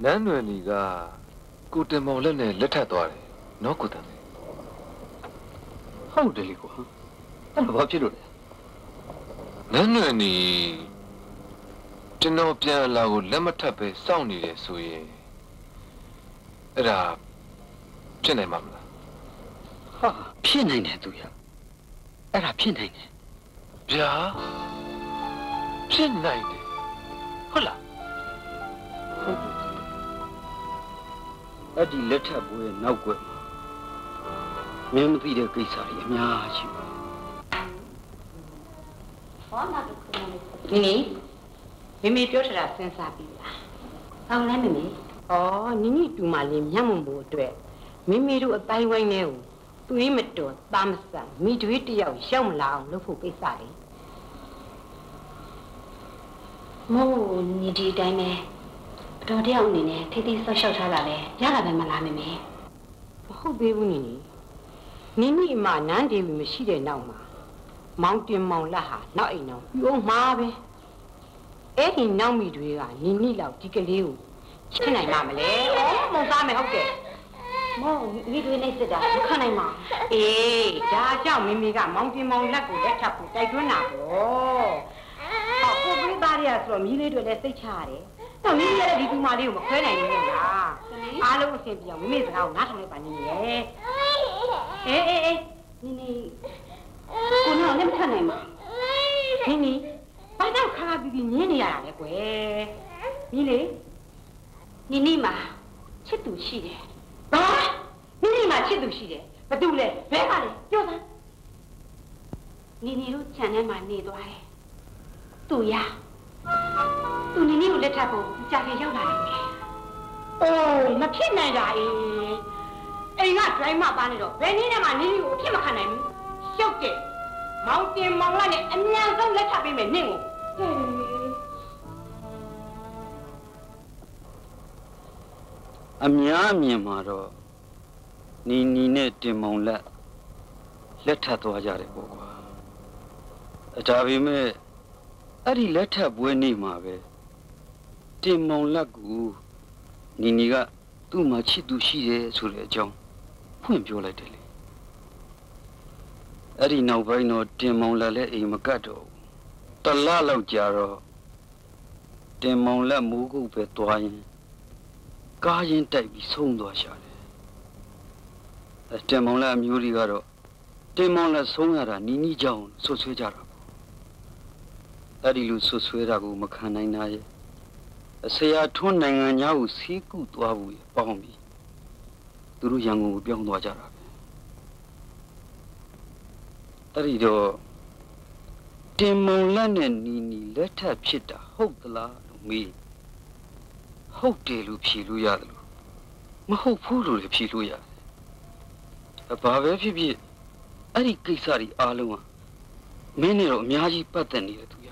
နန်းလွင်ကြီးကကိုတင်မောင်လက်နဲ့လက်ထပ်သွားတယ်နော်ကိုတန်ဟုတ်တယ်လေကွာအဲ့ဒါဘာဖြစ်လို့လဲနန်းလွင်ကြီးကျွန်တော်ပြန်လာကိုလက်မထပ်ပဲစောင့်နေတယ်ဆိုရင်အဲ့ဒါဖြစ်နိုင်မှာမလားဟာဖြစ်နိုင်တယ်သူရအဲ့ဒါဖြစ်နိုင်တယ်ဗျာဖြစ်နိုင်တယ်ဟုတ်လားဟုတ်တယ်အဲ့ဒီလက်ထပ်ပွဲနောက်ွယ်မှာမင်းမသိတဲ့ကိစ္စတွေအများကြီးပဲဟောနာတော့ခဏလေးနီနီမိမိပြောထတာစဉ်းစားပြီးလားဟောင်းလဲမိမိဩနီနီတူမလေးမျက်မှန်ဖို့အတွက်မိမိတို့အတိုင်းဝိုင်းနဲ့ကိုသွေးမတော်သားမဆန်မိတွေးတယောက်ရောက်မလာအောင်လုပ်ဖို့ကိစ္စတွေမို့ညီဒီတိုင်းပဲတော်တယောက်အနေနဲ့ထိသိဆောက်ရှောက်ထားတာလေရတာပဲမလားမေမေမဟုတ်သေးဘူးနီနီနီနီအမနန်းဒေဝီမရှိတဲ့နောက်မှာမောင်တင်မောင်လက်ဟာနောက်အိမ်တော်ပြုံးမှာပဲအဲ့ဒီနောက်မိတွေကနီနီလောက်ဒီကလေးကိုချစ်နိုင်မှာမလဲဩမုံသားမယ်ဟုတ်တယ်မောင်မိတွေနေစစ်တာမခံနိုင်ပါအေးဒါကြောင့်မိမိကမောင်တင်မောင်လက်ကိုလက်ထပ်ဖို့တိုက်တွန်းတာပေါ့ဟောကိုပေးသားရဆိုတော့မိလေးတွေလည်းစိတ်ချရတယ်တော့မိလေးလည်းဒီတူမလေးကိုမခွဲနိုင်ဘူးလားအားလုံးအဆင်ပြေအောင်မိမိစကားကိုနားထောင်လိုက်ပါနေရဲ့အေးအေးအေးနီနီကိုနော်လည်းမထနိုင်ပါနီနီဘာကြောင့်ခါခါပြီးပြီးညင်းနေရတာလဲကွယ်မိလေးနီနီမှာချစ်သူရှိတယ်ဘာနီနီမှာချစ်သူရှိတယ်ဘာတူလဲဘဲကလဲပြောစမ်းနီနီတို့ခြံထဲမှာနေသွားတယ်သူရသူနီနီကိုလက်ထပ်ဖို့ကြာခင်ရောက်လာတယ်ကွယ်အိုးမဖြစ်နိုင်တာအေးအိမ်ကဒိုင်းမပါနေတော့ဘယ်နည်းနဲ့မှနီနီကိုအဖြစ်မခံနိုင်ဘူးရှုပ်တယ်မောင်တင်မောင်လာနဲ့အမြန်ဆုံးလက်ထပ်ပေးမယ်နင့်ကိုအများအမြင်မှာတော့နီနီနဲ့တင်မောင်လက်လက်ထပ်သွားကြတယ်ပေါ့ကွာဒါပေမဲ့အဲ့ဒီလက်ထပ်ပွဲနေ့မှာပဲတင်မောင်လက်ကိုနီနီကသူ့မှာချစ်သူရှိတယ်ဆိုတဲ့အကြောင်းဖွင့်ပြောလိုက်တယ်လေအဲ့ဒီနောက်ပိုင်းတော့တင်မောင်လက်လည်းအိမ်မကတ်တော့တလလောက်ကြာတော့တင်မောင်လက်မိုးကုတ်ပဲသွားရင်ကားရင်တိုက်ပြီးဆုံးသွားရှာတယ်အဲတင်မောင်လက်အမျိုးတွေကတော့တင်မောင်လက်ဆုံးရတာနီနီကြောင့်ဆွဆွဲကြတာပေါ့အဲ့ဒီလိုဆွဆွဲတာကိုမခံနိုင်တာရဲ့ဆရာထွန်းနိုင်ငံသားကိုစီးကုသွားဘူးပေါင်းပြီးသူတို့ရန်ကုန်ကိုပြောင်းသွားကြတာပဲအဲ့ဒီတော့တင်မောင်လက်နဲ့နီနီလက်ထပ်ဖြစ်တာဟုတ်သလားလို့မေးဟုတ်တယ်လို့ဖြေလို့ရတယ်လို့မဟုတ်ဘူးလို့လည်းဖြေလို့ရတယ်ဘာပဲဖြစ်ဖြစ်အဲ့ဒီကိစ္စတွေအားလုံးကမင်းနဲ့တော့အများကြီးပတ်သက်နေတယ်သူရ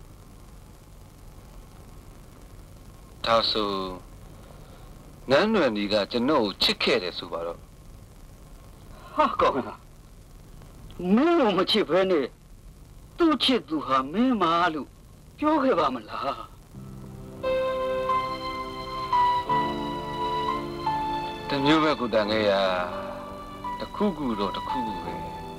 ဒါဆိုနန်းလွင်ကြီးကကျွန်တော်ကိုချစ်ခဲ့တယ်ဆိုပါတော့ဟာကောင်းလားမင်းတို့မချစ်ဘဲနဲ့သူ့ချစ်သူဟာမင်းမလို့ပြောခဲ့ပါမလားတမျိုးပဲကိုတန်ခဲ့ရတခုခုတော့တခုခုပဲ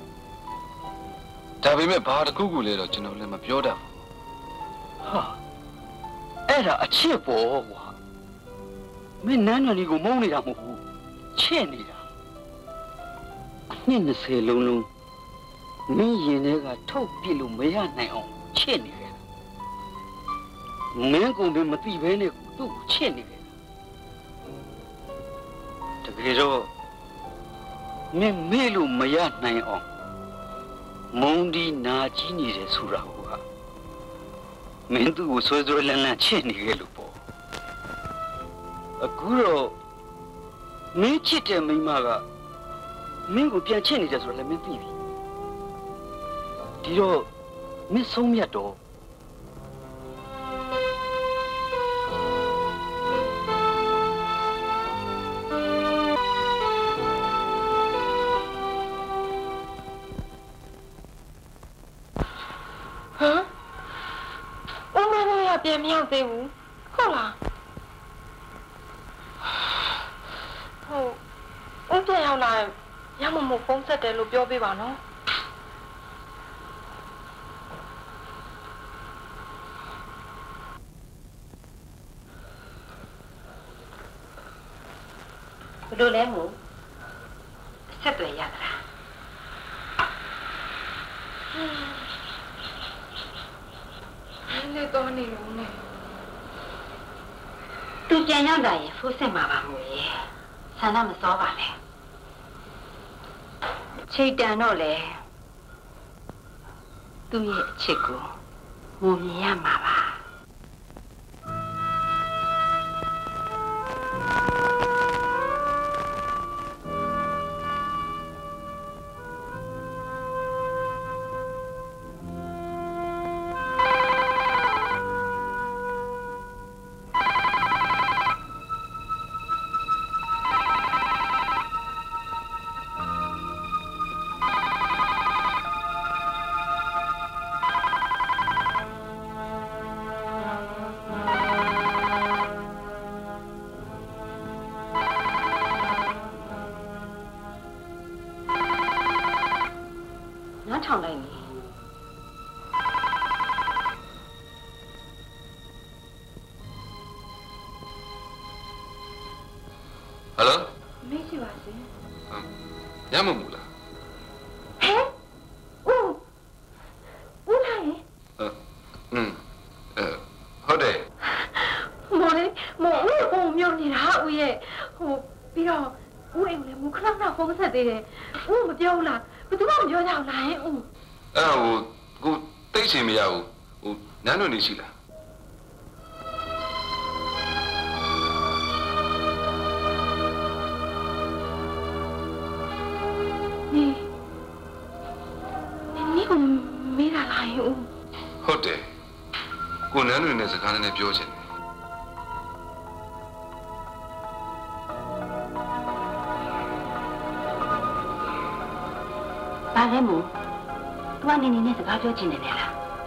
ဒါပေမဲ့ဘာတခုခုလဲတော့ကျွန်တော်လည်းမပြောတတ်ဟာအဲ့ဒါအချစ်ပေါ့ကွာမင်းနန်းတော်ကြီးကိုမုန်းနေတာမဟုတ်ဘူးချစ်နေတာအနှစ်၂၀လုံးလုံးမင်းရင်ထဲကထုတ်ပြစ်လို့မရနိုင်အောင်ချစ်နေတယ်မင်းကုန်တယ်မသိဘဲနဲ့သူ့ကိုချစ်နေတယ်တကယ်တော့မင်းမေ့လို့မရနိုင်အောင်မုန်းဒီနာကြီးနေတယ်ဆိုတာကမင်းသူ့ကိုဆွဲဆွဲလန်းလန်းချစ်နေခဲ့လို့ပေါ့အခုတော့မင်းချစ်တဲ့မိန်းမကမင်းကိုပြန်ချစ်နေတယ်ဆိုတော့လည်းမင်းသိပြီဒီတော့မင်းဆုံးမြတ်တော့ပြန်မရောက်သေးဘူးဟုတ်လားရောက်လာရမမို့ဖုန်းဆက်တယ်လို့ပြောပေးပါနော်ဘယ်လိုလဲမို့ဆက်တွေ့ရသလားနေတော့နေလို့နေသူပြန်ရောက်လာရင်ဖိုးစစ်မှာပါမို့ရေဆန္ဒမစောပါနဲ့ချိတ်တန်တော့လေသူ့ရဲ့အချစ်ကိုငုံမြင်ရမှာပါသေးတယ်။ဦးမပြောဘူးလား။ဘယ်သူမှမပြောကြဘူးလားဟင်ဦး။အဲ့ဟိုကိုတိတ်ချင်မရဘူး။ဟိုနန်းတော်နေရှိလား။နေနေကမေးတာလားဟင်ဦး။ဟုတ်တယ်။ကိုနန်းတော်နဲ့စကားနဲ့ပြောချင်တယ်ဘာလဲမို့သူကနေနေနဲ့စကားပြောချင်တယ်လေလား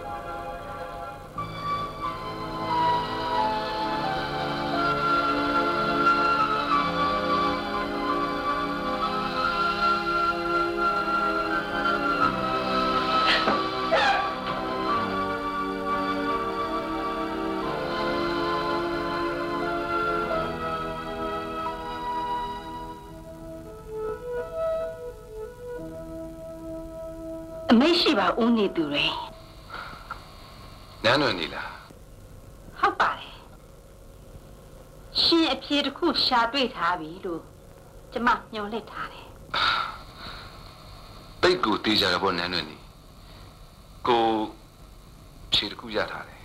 မရှိပါဦးနေသူတွေနန်းတော်နေလားဟုတ်ပါတယ်ရှင်အဖြေတစ်ခုရှာတွေ့ထားပြီလို့ကျမညွှန်လိုက်ထားတယ်တိတ်ကိုတေးကြရပေါ့နန်းတော်နေကိုဖြေတစ်ခုရထားတယ်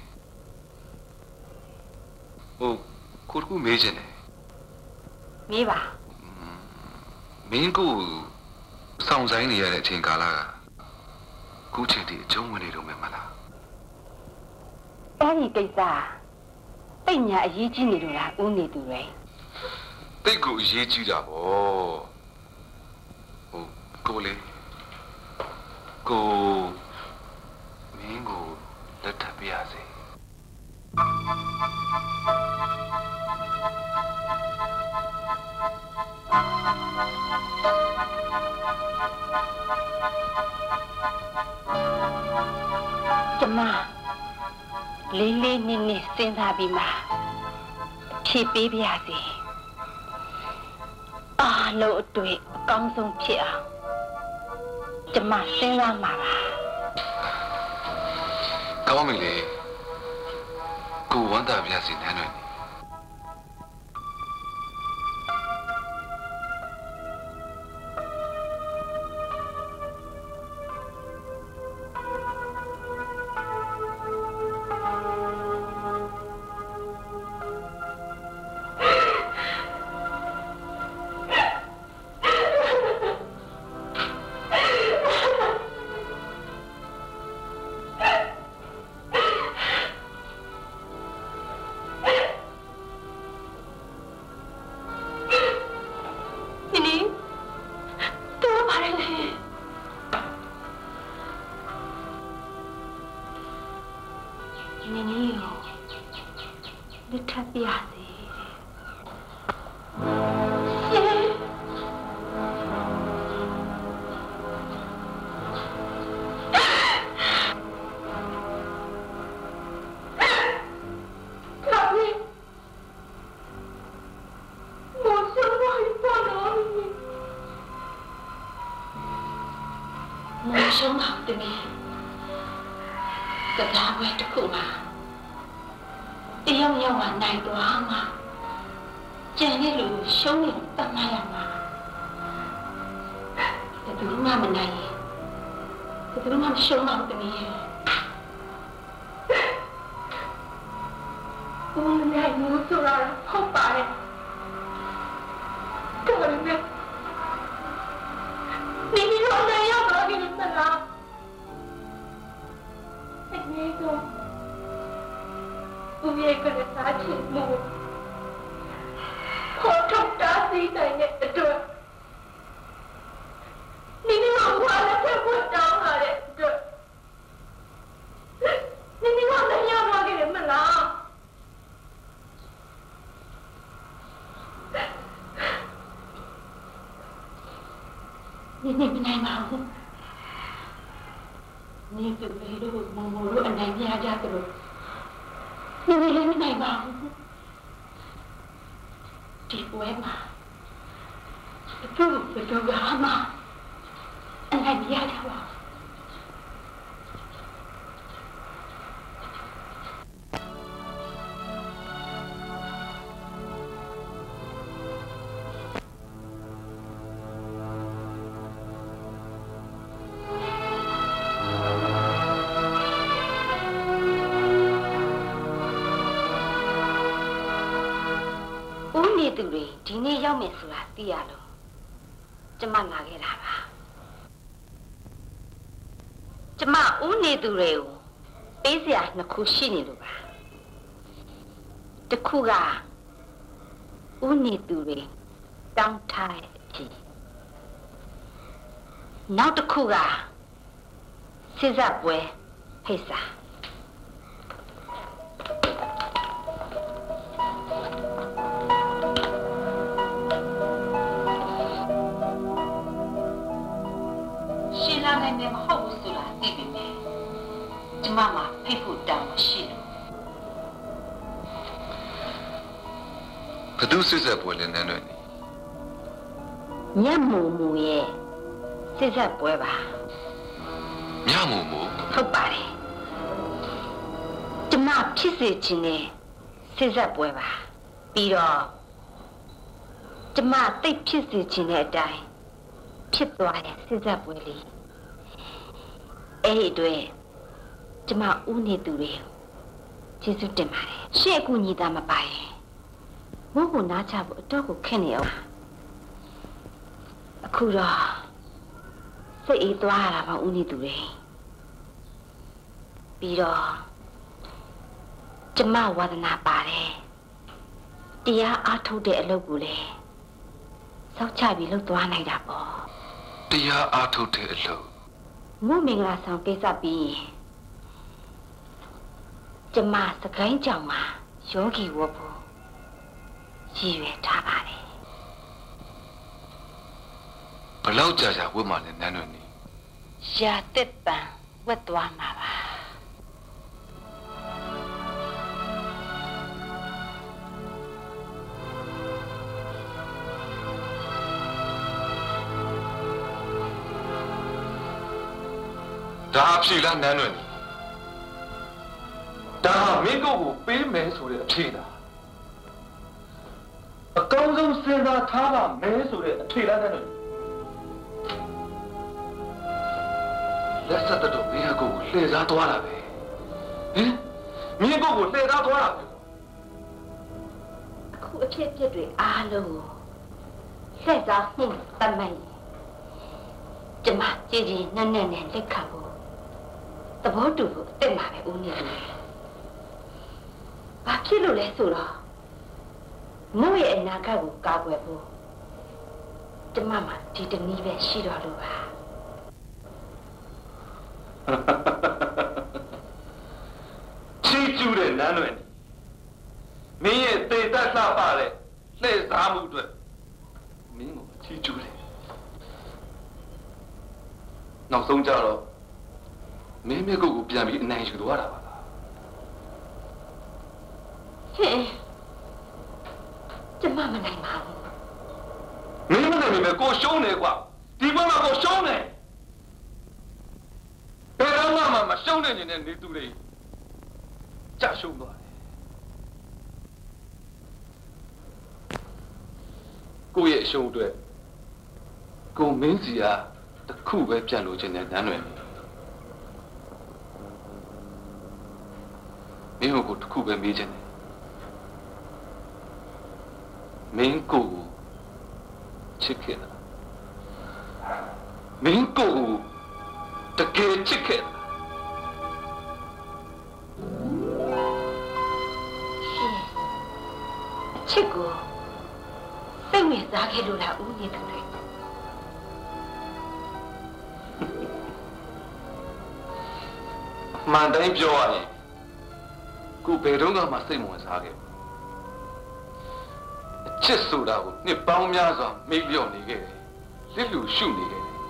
ဟိုကိုတစ်ခုမေးချင်တယ်မေးပါမင်းကိုစောင့်ဆိုင်နေရတဲ့အချိန်ကာလကခုချိန်ဒီအကျုံးဝင်နေတော့မယ်မလားအဲ့ဒီကိစ္စတိတ်ညာအရေးကြီးနေလို့လားဦးနေသူတွေတိတ်ကိုအရေးကြီးတာဗောဟိုကိုလေကိုမင်းကိုလက်ထပ်ပြရစေကျမလေးလေးနည်းနည်းစဉ်းစားပြီးမှဖြေပေးပါရစေအားလုံးအတွေ့အကောင်းဆုံးဖြစ်အောင်ကျမစဉ်းစားမှာပါကောင်းပြီလေကိုဝမ်းသာပြစီနန်းတော်နဆုံးပါဘူးတမီးကစားပွဲတစ်ခုမှာတယောက်ယောက်ကနိုင်သွားမှာကျန်တဲ့လူရှုံးနေတတ်မှတ်ရမှာဘယ်သူမှမနိုင်ရင်ဘယ်သူမှမရှုံးပါဘူးတမီးရဲ့ဦးမနိုင်ဘူးဆိုတာဟုတ်ပါတယ်ဒါပေမဲ့你你说那要不要给你们了？那个，我也跟着打起来，我从打死在那个队，你你老话了才不着了的队，你你说那要不要给你们了？你你们来忙，你准备了某某路安排家家的路，你们来来忙，地不会嘛？不不不个蛤蟆，安排家家吧。သူတွေဒီနေ့ရောက်မယ်ဆိုတာသိရလို့ကျမလာခဲ့တာပါကျမဦးနေသူတွေကိုပေးစရာနှစ်ခုရှိနေလို့ပါတစ်ခုကဦးနေသူတွေတောင်းထားတဲ့အဖြစ်နောက်တစ်ခုကစစ်စပ်ပွဲဖိတ်စာနိုင်နေမဟုတ်ဘူးဆိုတာသိပြီမယ်ကျမမှာဖိတ်ဖို့တောင်းမရှိလို့ဘသူစစ်ဆက်ပွဲလဲနန်းတော်နေညမူမူရဲ့စစ်ဆက်ပွဲပါညမူမူဟုတ်ပါတယ်ကျမဖြစ်စေချင်တဲ့စစ်ဆက်ပွဲပါပြီးတော့ကျမသိဖြစ်စေချင်တဲ့အတိုင်းဖြစ်သွားတဲ့စစ်ဆက်ပွဲလေးအဲ့ဒီအတွက်ကျမဦးနေသူတွေကျေးဇူးတင်ပါတယ်ရှေ့အခုညီသားမပါရင်ဘိုးကိုနားချဖို့အတော့ကိုခက်နေအောင်အခုတော့စိတ်အေးသွားရတာပါဦးနေသူတွေပြီးတော့ကျမဝါဒနာပါတယ်တရားအားထုတ်တဲ့အလုပ်ကိုလည်းစောက်ချပြီးလုပ်သွားနိုင်တာပေါ့တရားအားထုတ်တဲ့အလုပ်ငုမင်္ဂလာဆောင်ကိစ္စပြီးကျမစကိုင်းကြောင်မှာယောဂီဝတ်ဖို့ရည်ရွယ်ထားပါတယ်ဘလောက်ကြာကြာဝတ်မှလည်းနန်းတော်နေရှာတက်ပံဝတ်သွားမှာပါဒါအဖြေလားနန်းတော်နေဒါမင်းတို့ကိုပေးမယ်ဆိုတဲ့အဖြေလားအကောင်းဆုံးစဉ်းစားထားပါမယ်ဆိုတဲ့အဖြေလားနန်းတော်လက်ဆက်တော့မင်းအကိုကိုလှည့်စားသွားတာပဲဟင်မင်းအကိုကိုလှည့်စားသွားတာပဲအခုအဖြစ်အပျက်တွေအားလုံးကိုလှည့်စားမှုတတ်မှတ်ကျမကြည်ကြည်နက်နက်နဲ့လက်ခံဖို့သဘောတူဖို့အစ်မှာပဲဦးနေတယ်ဘာဖြစ်လို့လဲဆိုတော့မို့ရဲ့အနာဂတ်ကိုကာကွယ်ဖို့ကျမမှာဒီတနည်းပဲရှိတော်လို့ပါချီးကျူးတဲ့နန်းတော်မင်းရဲ့တေတတ်လှပတဲ့လှည့်စားမှုအတွက်မင်းကိုချီးကျူးတယ်နောက်ဆုံးကြတော့မင်းမြတ်ကိုကိုပြန်ပြီးအနိုင်ယူသွားတာပါလားဟဲ့ကျမမနိုင်ပါဘူးမင်းမနိုင်ပေမဲ့ကိုရှုံးတယ်ကွာဒီဘက်မှာကိုရှုံးတယ်ဟဲ့ကျမနိုင်ပါမယ်မင်းမနိုင်ပေမဲ့ကိုရှုံးတယ်ကွာဟင်မင်းကိုကိုလှည့်စားသွားတာပဲဟင်မင်းကိုကိုလှည့်စားသွားတာပဲဘယ်တော့မှမရှုံးနေနေတဲ့နေသူတွေကြာရှုံးသွားတယ်ကိုယ့်ရဲ့အရှုံးအတွက်ကိုမင်းစီကတစ်ခုပဲပြန်လို့ခြင်းနဲ့နန်းလွယ်မင်းကိုတစ်ခုပဲမေးခြင်းနဲ့မင်းကိုချစ်ခဲ့တာမင်းကိုတကယ်ချစ်ခဲ့တာရှင်ချစ်ကိုစိတ်ဝင်စားခဲ့လို့လားဦးနေသူတွေမှန်တိုင်းပြောရရင်ကိုဘယ်တော့မှစိတ်မဝင်စားခဲ့အချစ်ဆိုတာကိုနှစ်ပေါင်းများစွာမိတ်လျော့နေခဲ့တယ်လစ်လူရှုနေခဲ့တယ်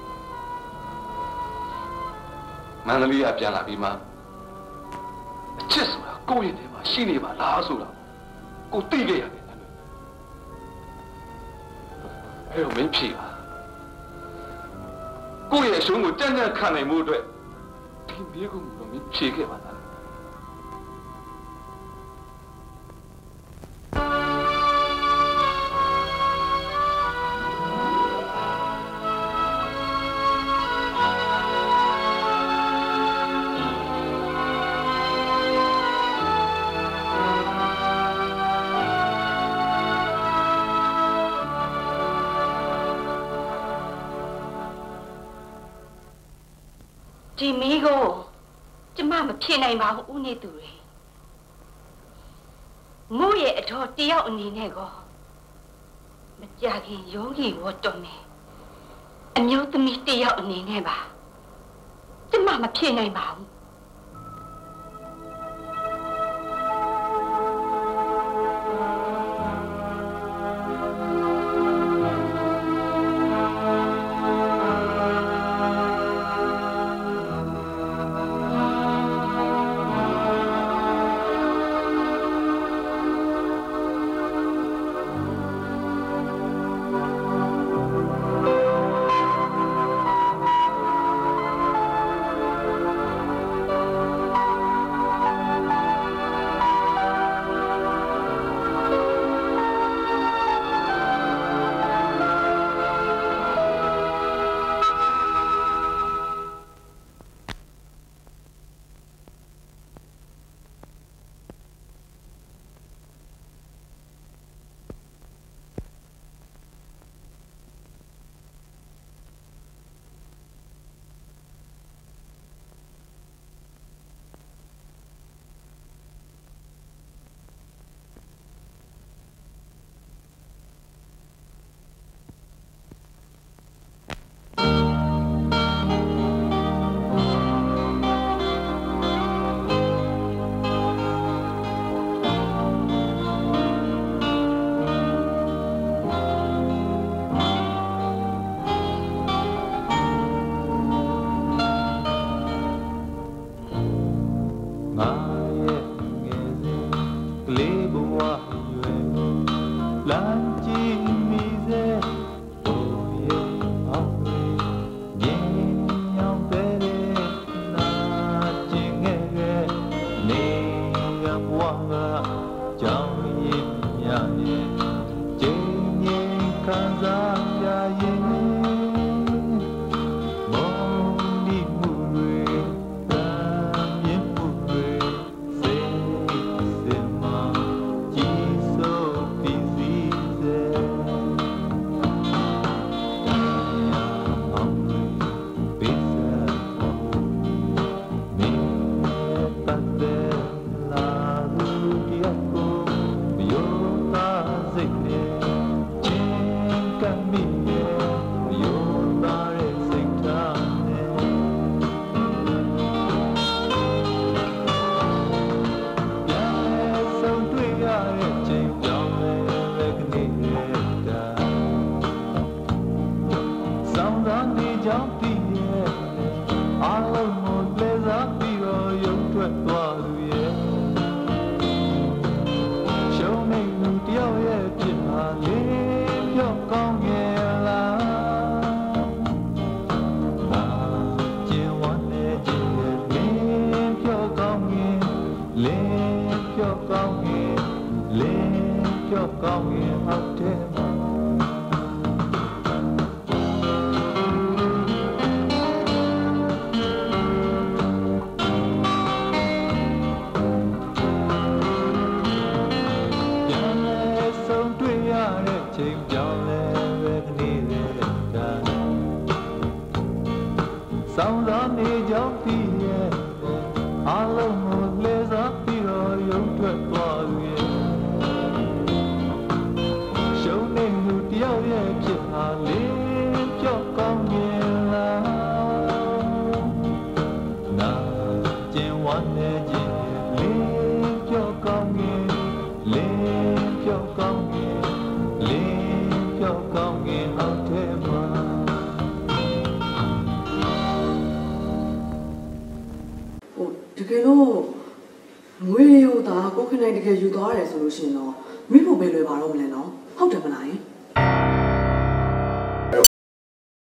မန္တလေးကပြန်လာပြီးမှအချစ်ဆိုတာကိုယ့်ရဲ့ထဲမှာရှိနေပါလားဆိုတာကိုသိခဲ့ရတယ်အဲ့တော့မင်းဖြေပါကိုယ့်ရဲ့အရှုံးကိုကြံ့ကြံ့ခံနိုင်မှုအတွက်ဒီမြေကိုတော့မင်းဖြေခဲ့ပါလားဒီမီးကိုကျမမဖြစ်နိုင်ပါဘူးဦးနေသူတွေမို့ရဲ့အတော်တယောက်အနေနဲ့ကောမကြခင်ယောဂီဝတ်တော်မယ်အမျိုးသမီးတယောက်အနေနဲ့ပါကျမမဖြစ်နိုင်ပါဘူးကျင်ဝမ်းနေခြင်းဆောင်စားနေကြောင်းသိရဲ့အလုံးကိုလဲစားပြီးတော့ရုံထွက်သွားရဲ့ရှုံးနေလူတယောက်ရဲ့ဖြစ်ဟာလေးကြောက်ကောင်းရင်လားနာကျင်ဝမ်းနေခြင်းလေးကြောက်ကောင်းရင်လေးကြောက်ကောင်းရင်လေးကြောက်ကောင်းရင်အောက်ထဲမှာတကယ်လို့ငွေရိုးသားကိုခနိုင်တကယ်ယူသွားရတယ်ဆိုလို့ရှိရင်တော့မိဖို့ပဲလွယ်ပါတော့မလဲနော်ဟုတ်တယ်မလားယင်